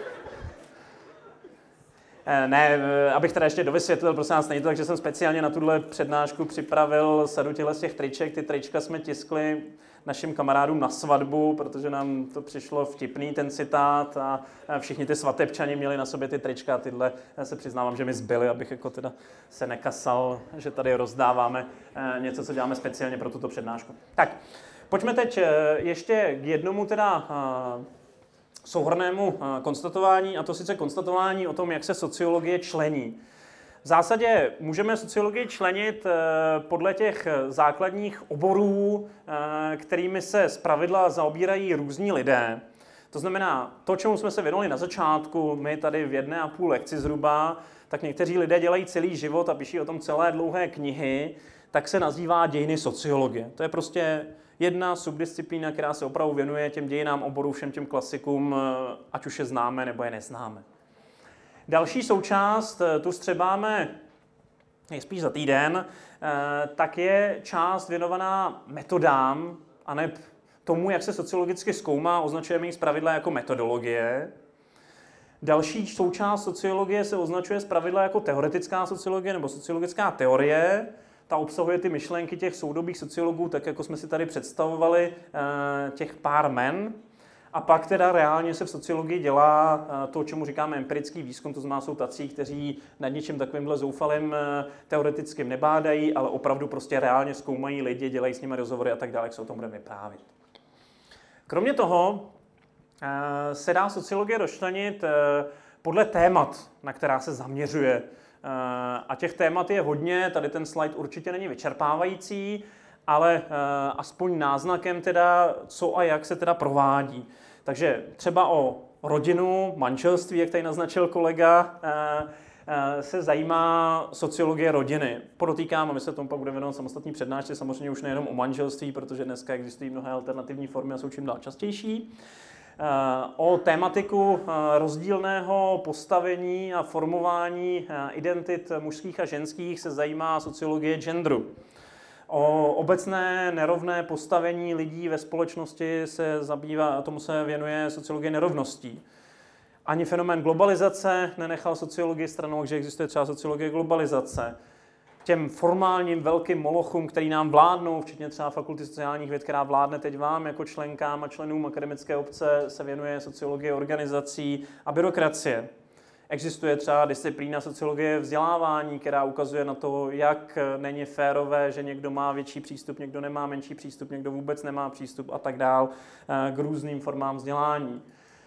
Ne, abych teda ještě dovysvětlil, prosím vás, není to tak, že jsem speciálně na tuhle přednášku připravil sadu těchto z těch triček. Ty trička jsme tiskli našim kamarádům na svatbu, protože nám to přišlo vtipný, ten citát, a všichni ty svatebčani měli na sobě ty trička a tyhle, já se přiznávám, že mi zbyly, abych jako teda se nekasal, že tady rozdáváme něco, co děláme speciálně pro tuto přednášku. Tak, pojďme teď ještě k jednomu teda souhrnnému konstatování, a to sice konstatování o tom, jak se sociologie člení. V zásadě můžeme sociologii členit podle těch základních oborů, kterými se zpravidla zaobírají různí lidé. To znamená, to, čemu jsme se věnovali na začátku, my tady v jedné a půl lekci zhruba, tak někteří lidé dělají celý život a píší o tom celé dlouhé knihy, tak se nazývá dějiny sociologie. To je prostě jedna subdisciplína, která se opravdu věnuje těm dějinám oboru, všem těm klasikům, ať už je známe nebo je neznáme. Další součást, tu střebáme spíš za týden, tak je část věnovaná metodám a ne tomu, jak se sociologicky zkoumá, označujeme ji zpravidla jako metodologie. Další součást sociologie se označuje zpravidla jako teoretická sociologie nebo sociologická teorie. Ta obsahuje ty myšlenky těch soudobých sociologů, tak jako jsme si tady představovali těch pár men. A pak teda reálně se v sociologii dělá to, čemu říkáme empirický výzkum, to znamená, jsou tací, kteří nad něčím takovýmhle zoufalým teoretickým nebádají, ale opravdu prostě reálně zkoumají lidi, dělají s nimi rozhovory a tak dále, jak se o tom bude vyprávět. Kromě toho se dá sociologie rozčlenit podle témat, na která se zaměřuje. A těch témat je hodně, tady ten slide určitě není vyčerpávající, ale aspoň náznakem teda, co a jak se teda provádí. Takže třeba o rodinu, manželství, jak tady naznačil kolega, se zajímá sociologie rodiny. Podotýkám, a my se tomu pak budeme věnovat samostatní přednášce, samozřejmě už nejenom o manželství, protože dneska existují mnohé alternativní formy a jsou čím dál častější. O tématiku rozdílného postavení a formování identit mužských a ženských se zajímá sociologie genderu. O obecné nerovné postavení lidí ve společnosti se zabývá, tomu se věnuje sociologie nerovností. Ani fenomén globalizace nenechal sociologii stranou, takže existuje třeba sociologie globalizace. Těm formálním velkým molochům, který nám vládnou, včetně třeba Fakulty sociálních věd, která vládne teď vám jako členkám a členům akademické obce, se věnuje sociologie organizací a byrokracie. Existuje třeba disciplína sociologie vzdělávání, která ukazuje na to, jak není férové, že někdo má větší přístup, někdo nemá menší přístup, někdo vůbec nemá přístup a tak dál k různým formám vzdělání.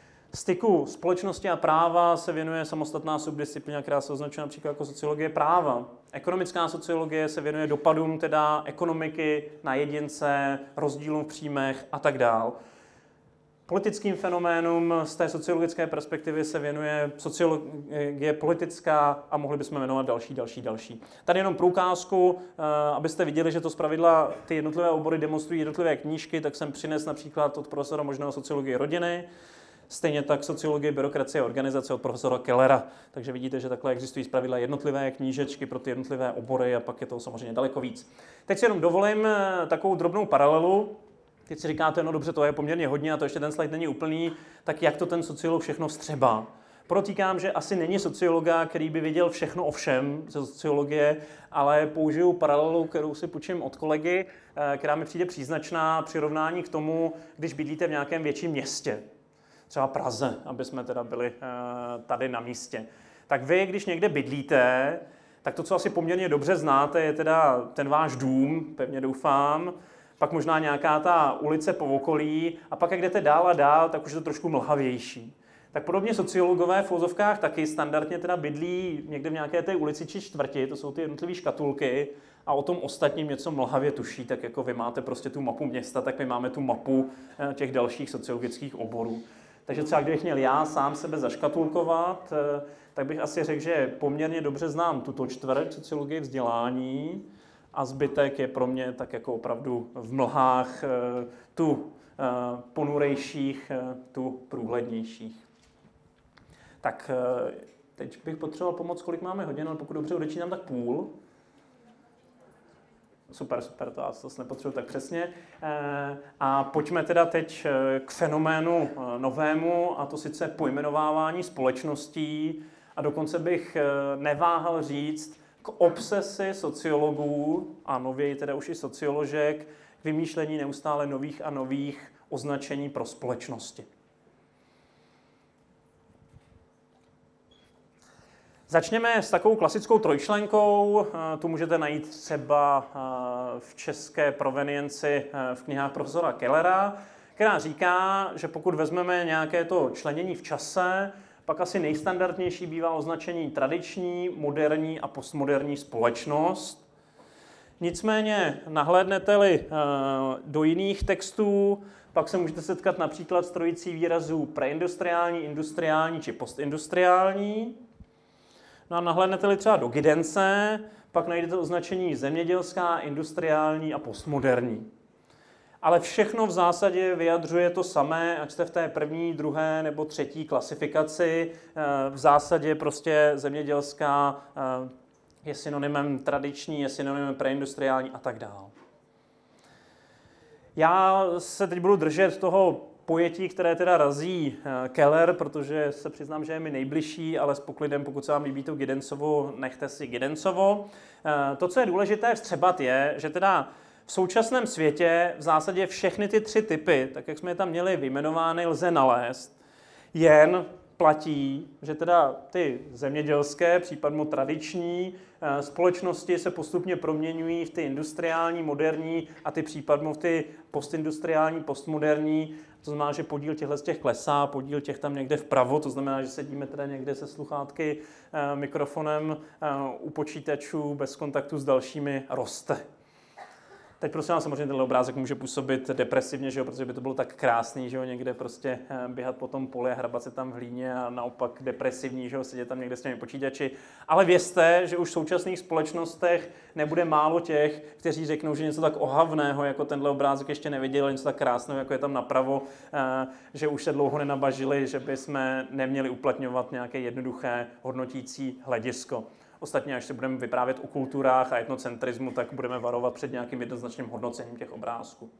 Styku společnosti a práva se věnuje samostatná subdisciplína, která se označuje například jako sociologie práva. Ekonomická sociologie se věnuje dopadům teda ekonomiky na jedince, rozdílům v příjmech a tak dál. Politickým fenoménům z té sociologické perspektivy se věnuje sociologie politická a mohli bychom jmenovat další, další, další. Tady jenom průkázku, abyste viděli, že to zpravidla ty jednotlivé obory demonstrují jednotlivé knížky, tak jsem přines například od profesora možného sociologie rodiny, stejně tak sociologie byrokracie a organizace od profesora Kellera. Takže vidíte, že takhle existují zpravidla jednotlivé knížečky pro ty jednotlivé obory a pak je to samozřejmě daleko víc. Teď si jenom dovolím takovou drobnou paralelu. Teď si říkáte, no dobře, to je poměrně hodně a to ještě ten slide není úplný, tak jak to ten sociolog všechno vstřebá? Podotýkám, že asi není sociologa, který by věděl všechno o všem ze sociologie, ale použiju paralelu, kterou si půjčím od kolegy, která mi přijde příznačná přirovnání k tomu, když bydlíte v nějakém větším městě. Třeba Praze, aby jsme teda byli tady na místě. Tak vy, když někde bydlíte, tak to, co asi poměrně dobře znáte, je teda ten váš dům, pevně doufám, pak možná nějaká ta ulice po okolí a pak, jak jdete dál a dál, tak už je to trošku mlhavější. Tak podobně sociologové v uvozovkách taky standardně teda bydlí někde v nějaké té ulici či čtvrti, to jsou ty jednotlivé škatulky a o tom ostatním něco mlhavě tuší, tak jako vy máte prostě tu mapu města, tak my máme tu mapu těch dalších sociologických oborů. Takže třeba kdybych měl já sám sebe zaškatulkovat, tak bych asi řekl, že poměrně dobře znám tuto čtvrť sociologie vzdělání a zbytek je pro mě tak jako opravdu v mlhách tu ponurejších, tu průhlednějších. Tak teď bych potřeboval pomoct, kolik máme hodin, ale pokud dobře odečítám, tak půl. Super, super, to já to nepotřebuji tak přesně. A pojďme teda teď k fenoménu novému, a to sice pojmenovávání společností, a dokonce bych neváhal říct k obsesi sociologů, a nověji teda už i socioložek, k vymýšlení neustále nových a nových označení pro společnosti. Začněme s takovou klasickou trojčlenkou, tu můžete najít třeba v české provenienci v knihách profesora Kellera, která říká, že pokud vezmeme nějaké to členění v čase, pak asi nejstandardnější bývá označení tradiční, moderní a postmoderní společnost. Nicméně nahlédnete-li do jiných textů, pak se můžete setkat například s trojicí výrazů preindustriální, industriální či postindustriální. No a nahlédnete-li třeba do Giddence, pak najdete označení zemědělská, industriální a postmoderní. Ale všechno v zásadě vyjadřuje to samé, ať jste v té první, druhé nebo třetí klasifikaci. V zásadě prostě zemědělská je synonymem tradiční, je synonymem preindustriální a tak dále. Já se teď budu držet toho pojetí, které teda razí Keller, protože se přiznám, že je mi nejbližší, ale s poklidem, pokud se vám líbí to Giddencovo, nechte si Giddencovo. To, co je důležité vstřebat, je, že teda v současném světě v zásadě všechny ty tři typy, tak jak jsme je tam měli vyjmenovány, lze nalézt. Jen platí, že teda ty zemědělské, případně tradiční společnosti se postupně proměňují v ty industriální, moderní a ty případně v ty postindustriální, postmoderní. To znamená, že podíl těchto z těch klesá, podíl těch tam někde vpravo, to znamená, že sedíme teda někde se sluchátky, mikrofonem u počítačů bez kontaktu s dalšími roste. Teď prosím vás, samozřejmě tenhle obrázek může působit depresivně, že jo, protože by to bylo tak krásný, že jo, někde prostě běhat po tom poli a hrabat se tam v hlíně a naopak depresivní, že jo, sedět tam někde s těmi počítači. Ale vězte, že už v současných společnostech nebude málo těch, kteří řeknou, že něco tak ohavného, jako tenhle obrázek ještě neviděli, něco tak krásného, jako je tam napravo, že už se dlouho nenabažili, že bychom neměli uplatňovat nějaké jednoduché hodnotící hledisko. Ostatně, až se budeme vyprávět o kulturách a etnocentrismu, tak budeme varovat před nějakým jednoznačným hodnocením těch obrázků.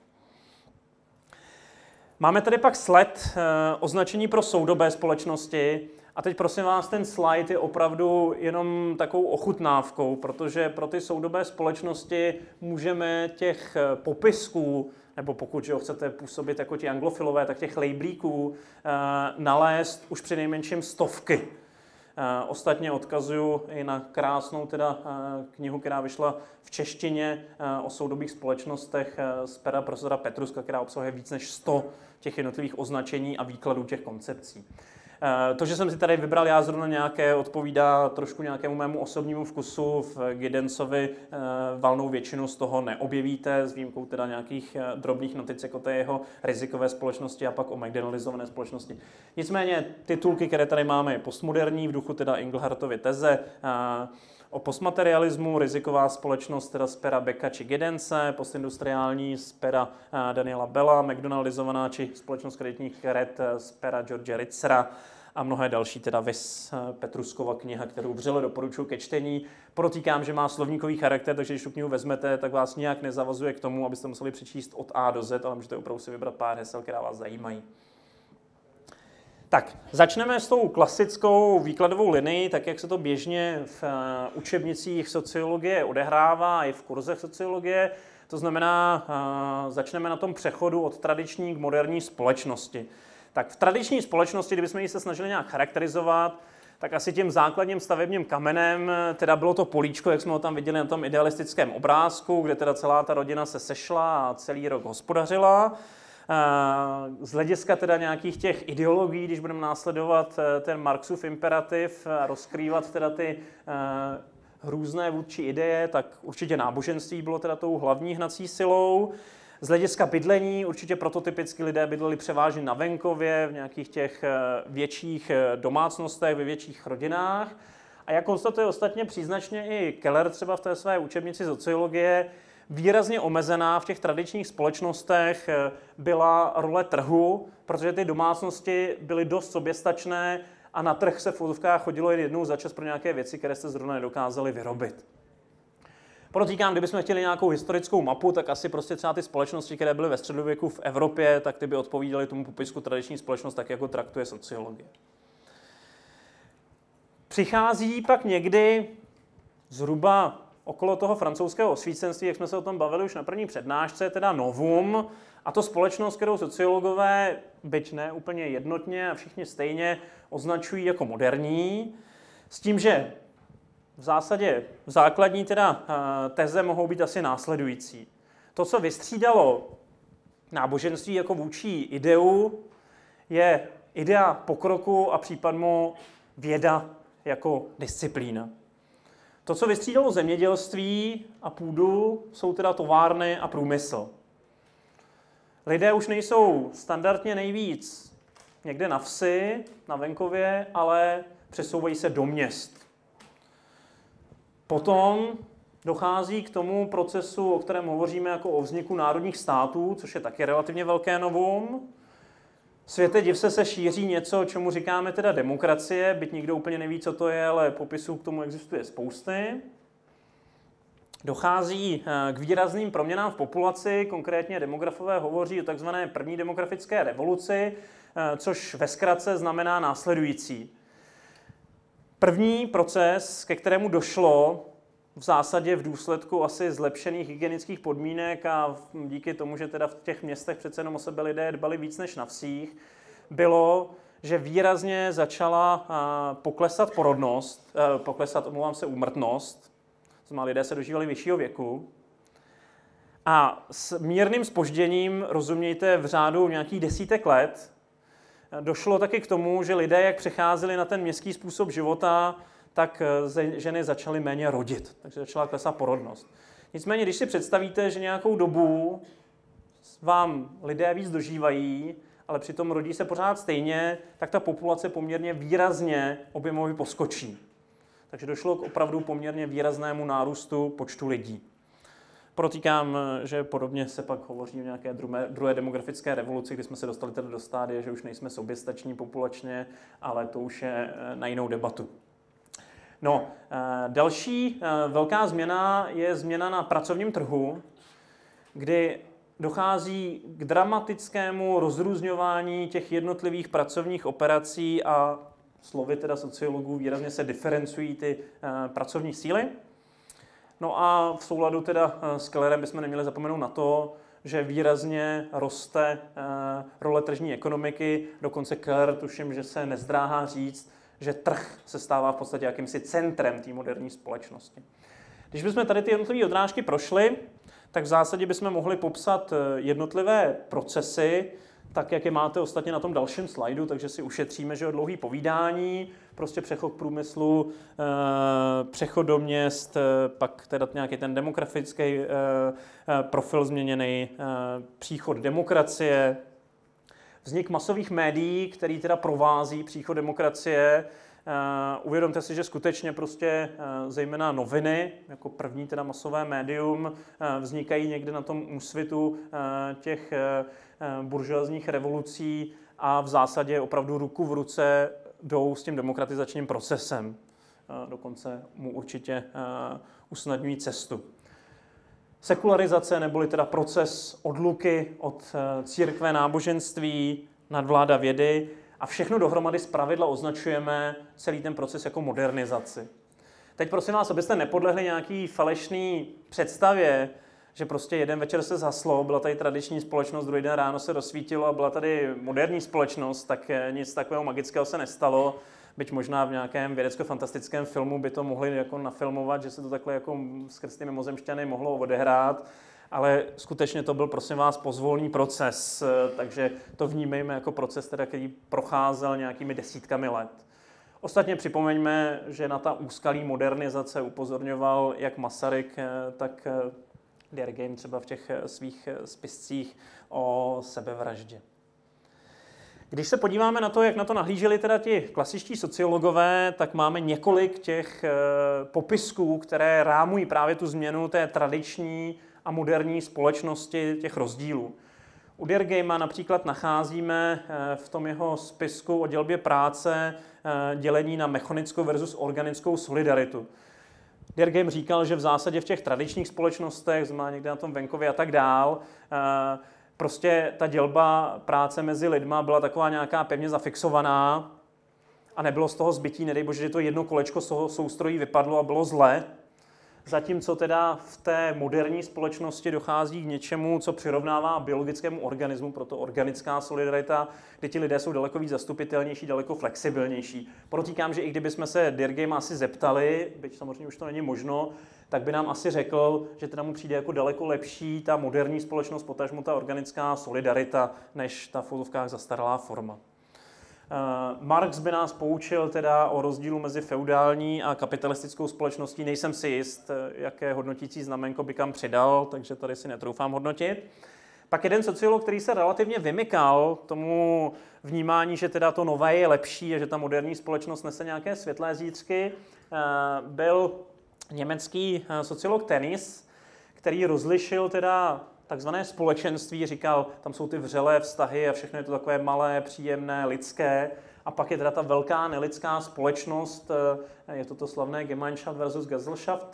Máme tady pak sled e, označení pro soudobé společnosti. A teď prosím vás, ten slide je opravdu jenom takovou ochutnávkou, protože pro ty soudobé společnosti můžeme těch popisků, nebo pokud že ho chcete působit jako ti anglofilové, tak těch labelíků e, nalézt už přinejmenším stovky. Ostatně odkazuju i na krásnou teda knihu, která vyšla v češtině o soudobých společnostech z pera profesora Petruska, která obsahuje víc než sto těch jednotlivých označení a výkladů těch koncepcí. To, že jsem si tady vybral já zrovna nějaké, odpovídá trošku nějakému mému osobnímu vkusu. V Giddencovi valnou většinu z toho neobjevíte, s výjimkou teda nějakých drobných noticek o té jeho rizikové společnosti a pak o McDonaldizované společnosti. Nicméně titulky, které tady máme, je postmoderní, v duchu teda Englehartovy teze, o postmaterialismu, riziková společnost teda z pera Becka či Giddence, postindustriální z pera Daniela Bella, McDonaldizovaná či společnost kreditních karet z pera George Ritzera a mnohé další, teda vis Petruskova kniha, kterou vřele doporučuji ke čtení. Podotýkám, že má slovníkový charakter, takže když tu knihu vezmete, tak vás nijak nezavazuje k tomu, abyste museli přečíst od A do Z, ale můžete opravdu si vybrat pár hesel, která vás zajímají. Tak, začneme s tou klasickou výkladovou linií, tak jak se to běžně v učebnicích sociologie odehrává i v kurzech sociologie. To znamená, začneme na tom přechodu od tradiční k moderní společnosti. Tak v tradiční společnosti, kdybychom ji se snažili nějak charakterizovat, tak asi tím základním stavebním kamenem teda bylo to políčko, jak jsme ho tam viděli na tom idealistickém obrázku, kde teda celá ta rodina se sešla a celý rok hospodařila. Z hlediska teda nějakých těch ideologií, když budeme následovat ten Marxův imperativ a rozkrývat teda ty hrůzné vůdčí ideje, tak určitě náboženství bylo teda tou hlavní hnací silou. Z hlediska bydlení určitě prototypicky lidé bydleli převážně na venkově, v nějakých těch větších domácnostech, ve větších rodinách. A jak konstatuje ostatně příznačně i Keller třeba v té své učebnici sociologie, výrazně omezená v těch tradičních společnostech byla role trhu, protože ty domácnosti byly dost soběstačné a na trh se v fotovkách chodilo jen jednou za čas pro nějaké věci, které jste zrovna nedokázali vyrobit. Podotýkám, kdybychom chtěli nějakou historickou mapu, tak asi prostě třeba ty společnosti, které byly ve středověku v Evropě, tak ty by odpovídaly tomu popisku tradiční společnost, tak jako traktuje sociologie. Přichází pak někdy zhruba okolo toho francouzského osvícenství, jak jsme se o tom bavili už na první přednášce, teda novum, a to společnost, kterou sociologové, byť ne úplně jednotně a všichni stejně, označují jako moderní, s tím, že v zásadě základní teda teze mohou být asi následující. To, co vystřídalo náboženství jako vůči ideu, je idea pokroku a případně věda jako disciplína. To, co vystřídalo zemědělství a půdu, jsou teda továrny a průmysl. Lidé už nejsou standardně nejvíc někde na vsi, na venkově, ale přesouvají se do měst. Potom dochází k tomu procesu, o kterém hovoříme jako o vzniku národních států, což je taky relativně velké novum. Světe div se se šíří něco, čemu říkáme teda demokracie, byť nikdo úplně neví, co to je, ale popisů k tomu existuje spousty. Dochází k výrazným proměnám v populaci, konkrétně demografové hovoří o takzvané první demografické revoluci, což ve zkratce znamená následující. První proces, ke kterému došlo v zásadě v důsledku asi zlepšených hygienických podmínek a díky tomu, že teda v těch městech přece jenom o sebe lidé dbali víc než na vsích, bylo, že výrazně začala poklesat porodnost, poklesat, omlouvám se, úmrtnost, znamená, lidé se dožívali vyššího věku. A s mírným zpožděním, rozumějte, v řádu nějakých desítek let, došlo taky k tomu, že lidé, jak přecházeli na ten městský způsob života, tak ženy začaly méně rodit, takže začala klesat porodnost. Nicméně, když si představíte, že nějakou dobu vám lidé víc dožívají, ale přitom rodí se pořád stejně, tak ta populace poměrně výrazně objemově poskočí. Takže došlo k opravdu poměrně výraznému nárůstu počtu lidí. Protýkám, že podobně se pak hovoří o nějaké druhé, druhé demografické revoluci, kdy jsme se dostali tedy do stádia, že už nejsme soběstační populačně, ale to už je na jinou debatu. No, další velká změna je změna na pracovním trhu, kdy dochází k dramatickému rozrůzňování těch jednotlivých pracovních operací a slovy teda sociologů výrazně se diferencují ty pracovní síly. No a v souladu teda s Kellerem bychom neměli zapomenout na to, že výrazně roste role tržní ekonomiky, dokonce Keller tuším, že se nezdráhá říct, že trh se stává v podstatě jakýmsi centrem té moderní společnosti. Když bychom tady ty jednotlivé odrážky prošli, tak v zásadě bychom mohli popsat jednotlivé procesy, tak jak je máte ostatně na tom dalším slajdu, takže si ušetříme, že o dlouhý povídání, prostě přechod k průmyslu, přechod do měst, pak teda nějaký ten demografický profil změněný, příchod demokracie, vznik masových médií, který teda provází příchod demokracie. Uvědomte si, že skutečně prostě zejména noviny, jako první teda masové médium, vznikají někde na tom úsvitu těch buržoazních revolucí a v zásadě opravdu ruku v ruce jdou s tím demokratizačním procesem. Dokonce mu určitě usnadňují cestu. Sekularizace, neboli teda proces odluky od církve, náboženství, nadvláda vědy a všechno dohromady zpravidla označujeme celý ten proces jako modernizaci. Teď prosím vás, abyste nepodlehli nějaký falešný představě, že prostě jeden večer se zhaslo, byla tady tradiční společnost, druhý den ráno se rozsvítilo a byla tady moderní společnost, tak nic takového magického se nestalo. Byť možná v nějakém vědecko-fantastickém filmu by to mohli jako nafilmovat, že se to takhle jako skrz ty mimozemšťany mohlo odehrát, ale skutečně to byl, prosím vás, pozvolný proces, takže to vnímejme jako proces, teda, který procházel nějakými desítkami let. Ostatně připomeňme, že na ta úskalí modernizace upozorňoval jak Masaryk, tak Durkheim třeba v těch svých spiscích o sebevraždě. Když se podíváme na to, jak na to nahlíželi teda ti klasičtí sociologové, tak máme několik těch popisků, které rámují právě tu změnu té tradiční a moderní společnosti, těch rozdílů. U Durkheima například nacházíme v tom jeho spisku o dělbě práce dělení na mechanickou versus organickou solidaritu. Durkheim říkal, že v zásadě v těch tradičních společnostech, znamená někde na tom venkově a tak dál, prostě ta dělba práce mezi lidma byla taková nějaká pevně zafixovaná a nebylo z toho zbytí, nedej bože, že to jedno kolečko z toho soustrojí vypadlo a bylo zle. Zatímco teda v té moderní společnosti dochází k něčemu, co přirovnává biologickému organismu, proto organická solidarita, kdy ti lidé jsou daleko víc zastupitelnější, daleko flexibilnější. Protýkám, že i kdybychom se Durkheima asi zeptali, byť samozřejmě už to není možno, tak by nám asi řekl, že teda mu přijde jako daleko lepší ta moderní společnost, potažmo ta organická solidarita, než ta v fotovkách zastaralá forma. Marx by nás poučil teda o rozdílu mezi feudální a kapitalistickou společností. Nejsem si jist, jaké hodnotící znamenko by kam přidal, takže tady si netroufám hodnotit. Pak jeden sociolog, který se relativně vymykal tomu vnímání, že teda to nové je lepší a že ta moderní společnost nese nějaké světlé zítřky, byl německý sociolog Tönnies, který rozlišil teda takzvané společenství, říkal, tam jsou ty vřelé vztahy a všechno je to takové malé, příjemné, lidské. A pak je teda ta velká nelidská společnost, je to to slavné Gemeinschaft versus Gesellschaft.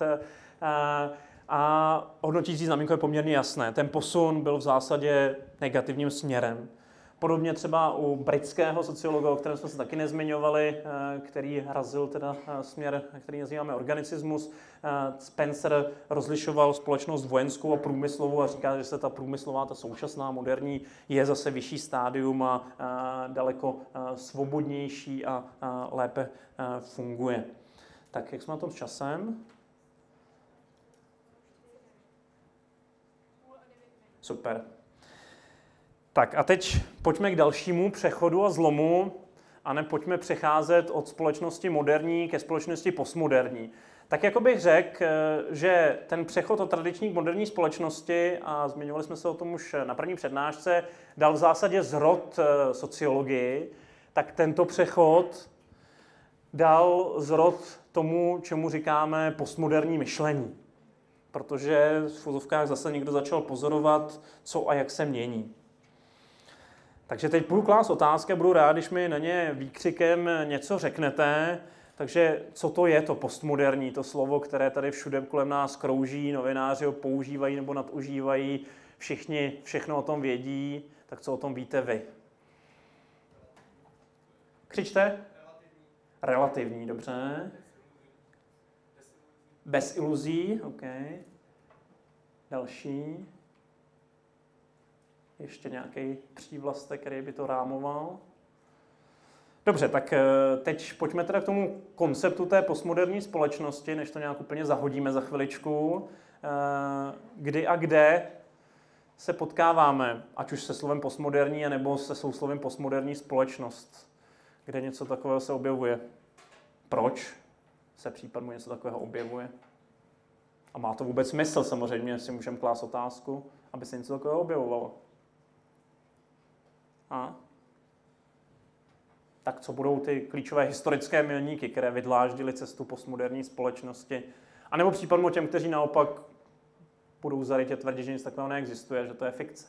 A hodnotící znamínko je poměrně jasné. Ten posun byl v zásadě negativním směrem. Podobně třeba u britského sociologa, o kterém jsme se taky nezmiňovali, který razil teda směr, který nazýváme organicismus. Spencer rozlišoval společnost vojenskou a průmyslovou a říká, že se ta průmyslová, ta současná, moderní, je zase vyšší stádium a daleko svobodnější a lépe funguje. Tak jak jsme na tom s časem? Super. Tak a teď pojďme k dalšímu přechodu a zlomu, a ne pojďme přecházet od společnosti moderní ke společnosti postmoderní. Tak jako bych řekl, že ten přechod od tradiční k moderní společnosti, a zmiňovali jsme se o tom už na první přednášce, dal v zásadě zrod sociologii, tak tento přechod dal zrod tomu, čemu říkáme postmoderní myšlení. Protože v uvozovkách zase někdo začal pozorovat, co a jak se mění. Takže teď budu klást otázky a budu rád, když mi na ně výkřikem něco řeknete. Takže co to je to postmoderní, to slovo, které tady všude kolem nás krouží, novináři ho používají nebo nadužívají, všichni všechno o tom vědí, tak co o tom víte vy? Křičte? Relativní. Relativní, dobře. Bez iluzí, OK. Další. Ještě nějaký přívlastek, který by to rámoval. Dobře, tak teď pojďme teda k tomu konceptu té postmoderní společnosti, než to nějak úplně zahodíme za chviličku. Kdy a kde se potkáváme, ať už se slovem postmoderní, nebo se souslovem postmoderní společnost, kde něco takového se objevuje. Proč se případně něco takového objevuje? A má to vůbec smysl, samozřejmě, si můžeme klást otázku, aby se něco takového objevovalo. A? Tak co budou ty klíčové historické milníky, které vydláždily cestu postmoderní společnosti? A nebo případně těm, kteří naopak budou zarytě tvrdit, že nic takového neexistuje, že to je fikce.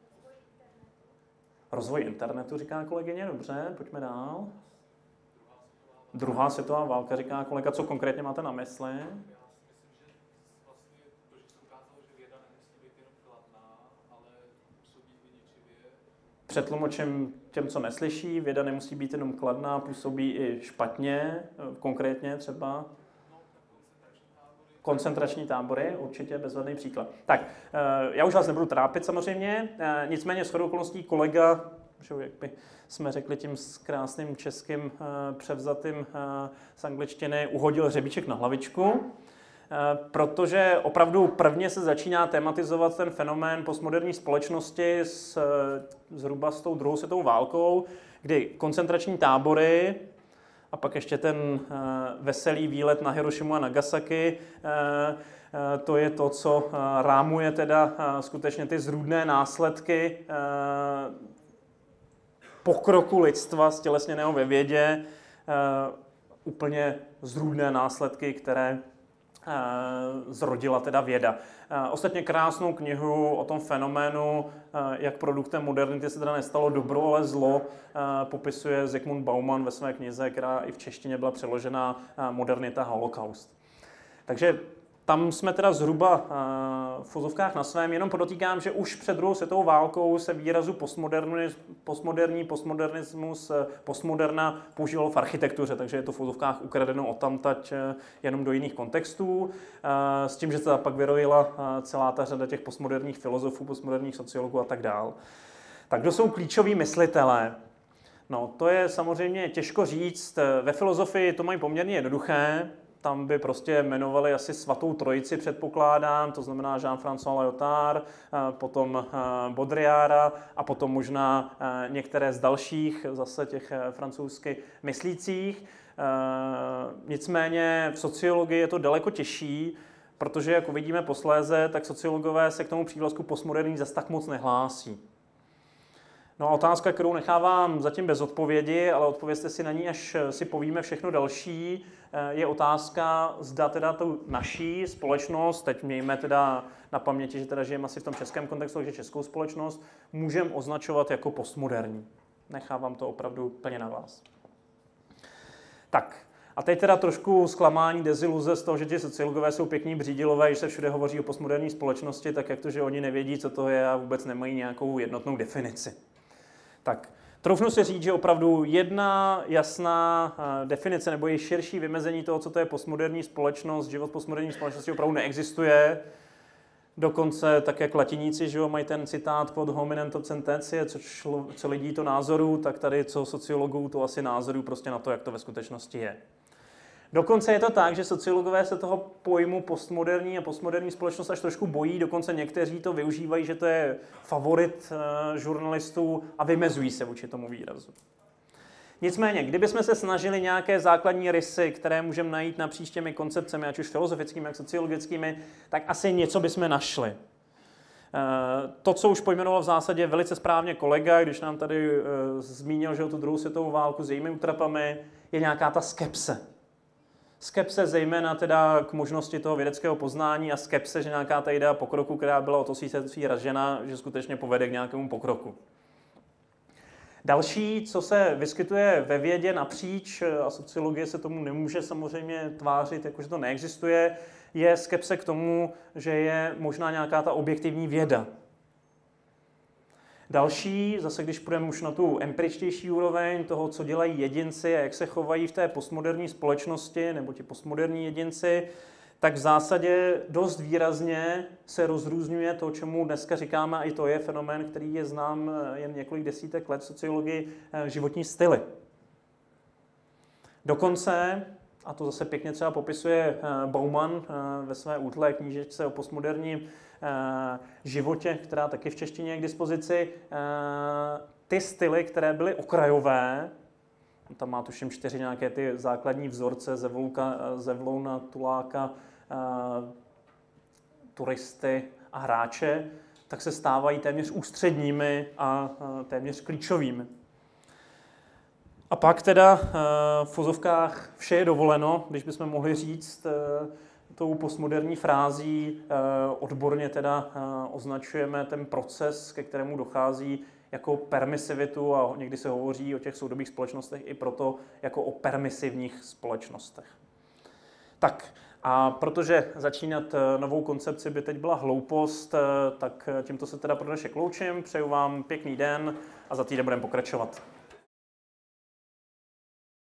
Rozvoj internetu, říká kolegyně, dobře, pojďme dál. Druhá světová válka, říká kolega, co konkrétně máte na mysli? Přetlumočím těm, co neslyší, věda nemusí být jenom kladná, působí i špatně, konkrétně třeba. Koncentrační tábory, určitě bezvadný příklad. Tak, já už vás nebudu trápit samozřejmě, nicméně shodou okolností kolega, jak by jsme řekli tím krásným českým převzatým z angličtiny, uhodil hřebíček na hlavičku, protože opravdu prvně se začíná tematizovat ten fenomén postmoderní společnosti s, zhruba s tou druhou světovou válkou, kdy koncentrační tábory a pak ještě ten veselý výlet na Hirošimu a Nagasaki, to je to, co rámuje teda skutečně ty zrůdné následky pokroku lidstva stělesněného ve vědě, úplně zrůdné následky, které zrodila teda věda. Ostatně krásnou knihu o tom fenoménu, jak produktem modernity se teda nestalo dobro, ale zlo, popisuje Zygmunt Bauman ve své knize, která i v češtině byla přeložena Modernita holokaust. Takže tam jsme teda zhruba v uvozovkách na svém, jenom podotýkám, že už před druhou světovou válkou se výrazu postmoderní, postmodernismus, postmoderna používalo v architektuře, takže je to v uvozovkách ukradeno odtamtať jenom do jiných kontextů, s tím, že se pak vyrojila celá ta řada těch postmoderních filozofů, postmoderních sociologů a tak dál. Tak kdo jsou klíčoví myslitelé? No, to je samozřejmě těžko říct. Ve filozofii to mají poměrně jednoduché. tam by prostě jmenovali asi svatou trojici, předpokládám, to znamená Jean-François Lyotard, potom Baudrillarda a potom možná některé z dalších, zase těch francouzsky myslících. Nicméně v sociologii je to daleko těžší, protože, jak uvidíme posléze, tak sociologové se k tomu přívlastku postmoderní zas tak moc nehlásí. No a otázka, kterou nechávám zatím bez odpovědi, ale odpovězte si na ní, až si povíme všechno další, je otázka, zda teda tu naší společnost, teď mějme teda na paměti, že teda žijeme asi v tom českém kontextu, takže českou společnost, můžeme označovat jako postmoderní. Nechávám to opravdu plně na vás. Tak, a teď teda trošku zklamání, deziluze z toho, že ti sociologové jsou pěkní břídilové, když se všude hovoří o postmoderní společnosti, tak jak to, že oni nevědí, co to je a vůbec nemají nějakou jednotnou definici. Tak, troufnu si říct, že opravdu jedna jasná definice nebo její širší vymezení toho, co to je postmoderní společnost, život postmoderní společnosti opravdu neexistuje. Dokonce, tak jak latiníci, že jo, mají ten citát pod hominem to sententie, co, člo, co lidí to názoru, tak tady co sociologů to asi názorů prostě na to, jak to ve skutečnosti je. Dokonce je to tak, že sociologové se toho pojmu postmoderní a postmoderní společnost až trošku bojí, dokonce někteří to využívají, že to je favorit uh, žurnalistů a vymezují se vůči tomu výrazu. Nicméně, kdybychom se snažili nějaké základní rysy, které můžeme najít napříč těmi koncepcemi, ať už filozofickými, jak sociologickými, tak asi něco bychom našli. To, co už pojmenoval v zásadě velice správně kolega, když nám tady zmínil, že o tu druhou světovou válku s jejími útrapami, je nějaká ta skepse. Skepse zejména teda k možnosti toho vědeckého poznání a skepse, že nějaká ta idea pokroku, která byla o to tisíciletí ražena, že skutečně povede k nějakému pokroku. Další, co se vyskytuje ve vědě napříč, a sociologie se tomu nemůže samozřejmě tvářit, jakože to neexistuje, je skepse k tomu, že je možná nějaká ta objektivní věda. Další, zase když půjdeme už na tu empiričtější úroveň toho, co dělají jedinci a jak se chovají v té postmoderní společnosti, nebo ti postmoderní jedinci, tak v zásadě dost výrazně se rozrůzňuje to, čemu dneska říkáme, a i to je fenomén, který je znám jen několik desítek let v sociologii, životní styly. Dokonce, a to zase pěkně třeba popisuje Bauman ve své útlé knížečce o postmoderním životě, která taky v češtině je k dispozici, ty styly, které byly okrajové, tam má tuším čtyři nějaké ty základní vzorce, Zevlouka, Zevlouna, Tuláka, turisty a hráče, tak se stávají téměř ústředními a téměř klíčovými. A pak teda v uvozovkách vše je dovoleno, když bychom mohli říct tou postmoderní frází, odborně teda označujeme ten proces, ke kterému dochází jako permisivitu a někdy se hovoří o těch soudobých společnostech i proto jako o permisivních společnostech. Tak a protože začínat novou koncepci by teď byla hloupost, tak tímto se teda pro dnešek loučím, přeju vám pěkný den a za týden budeme pokračovat.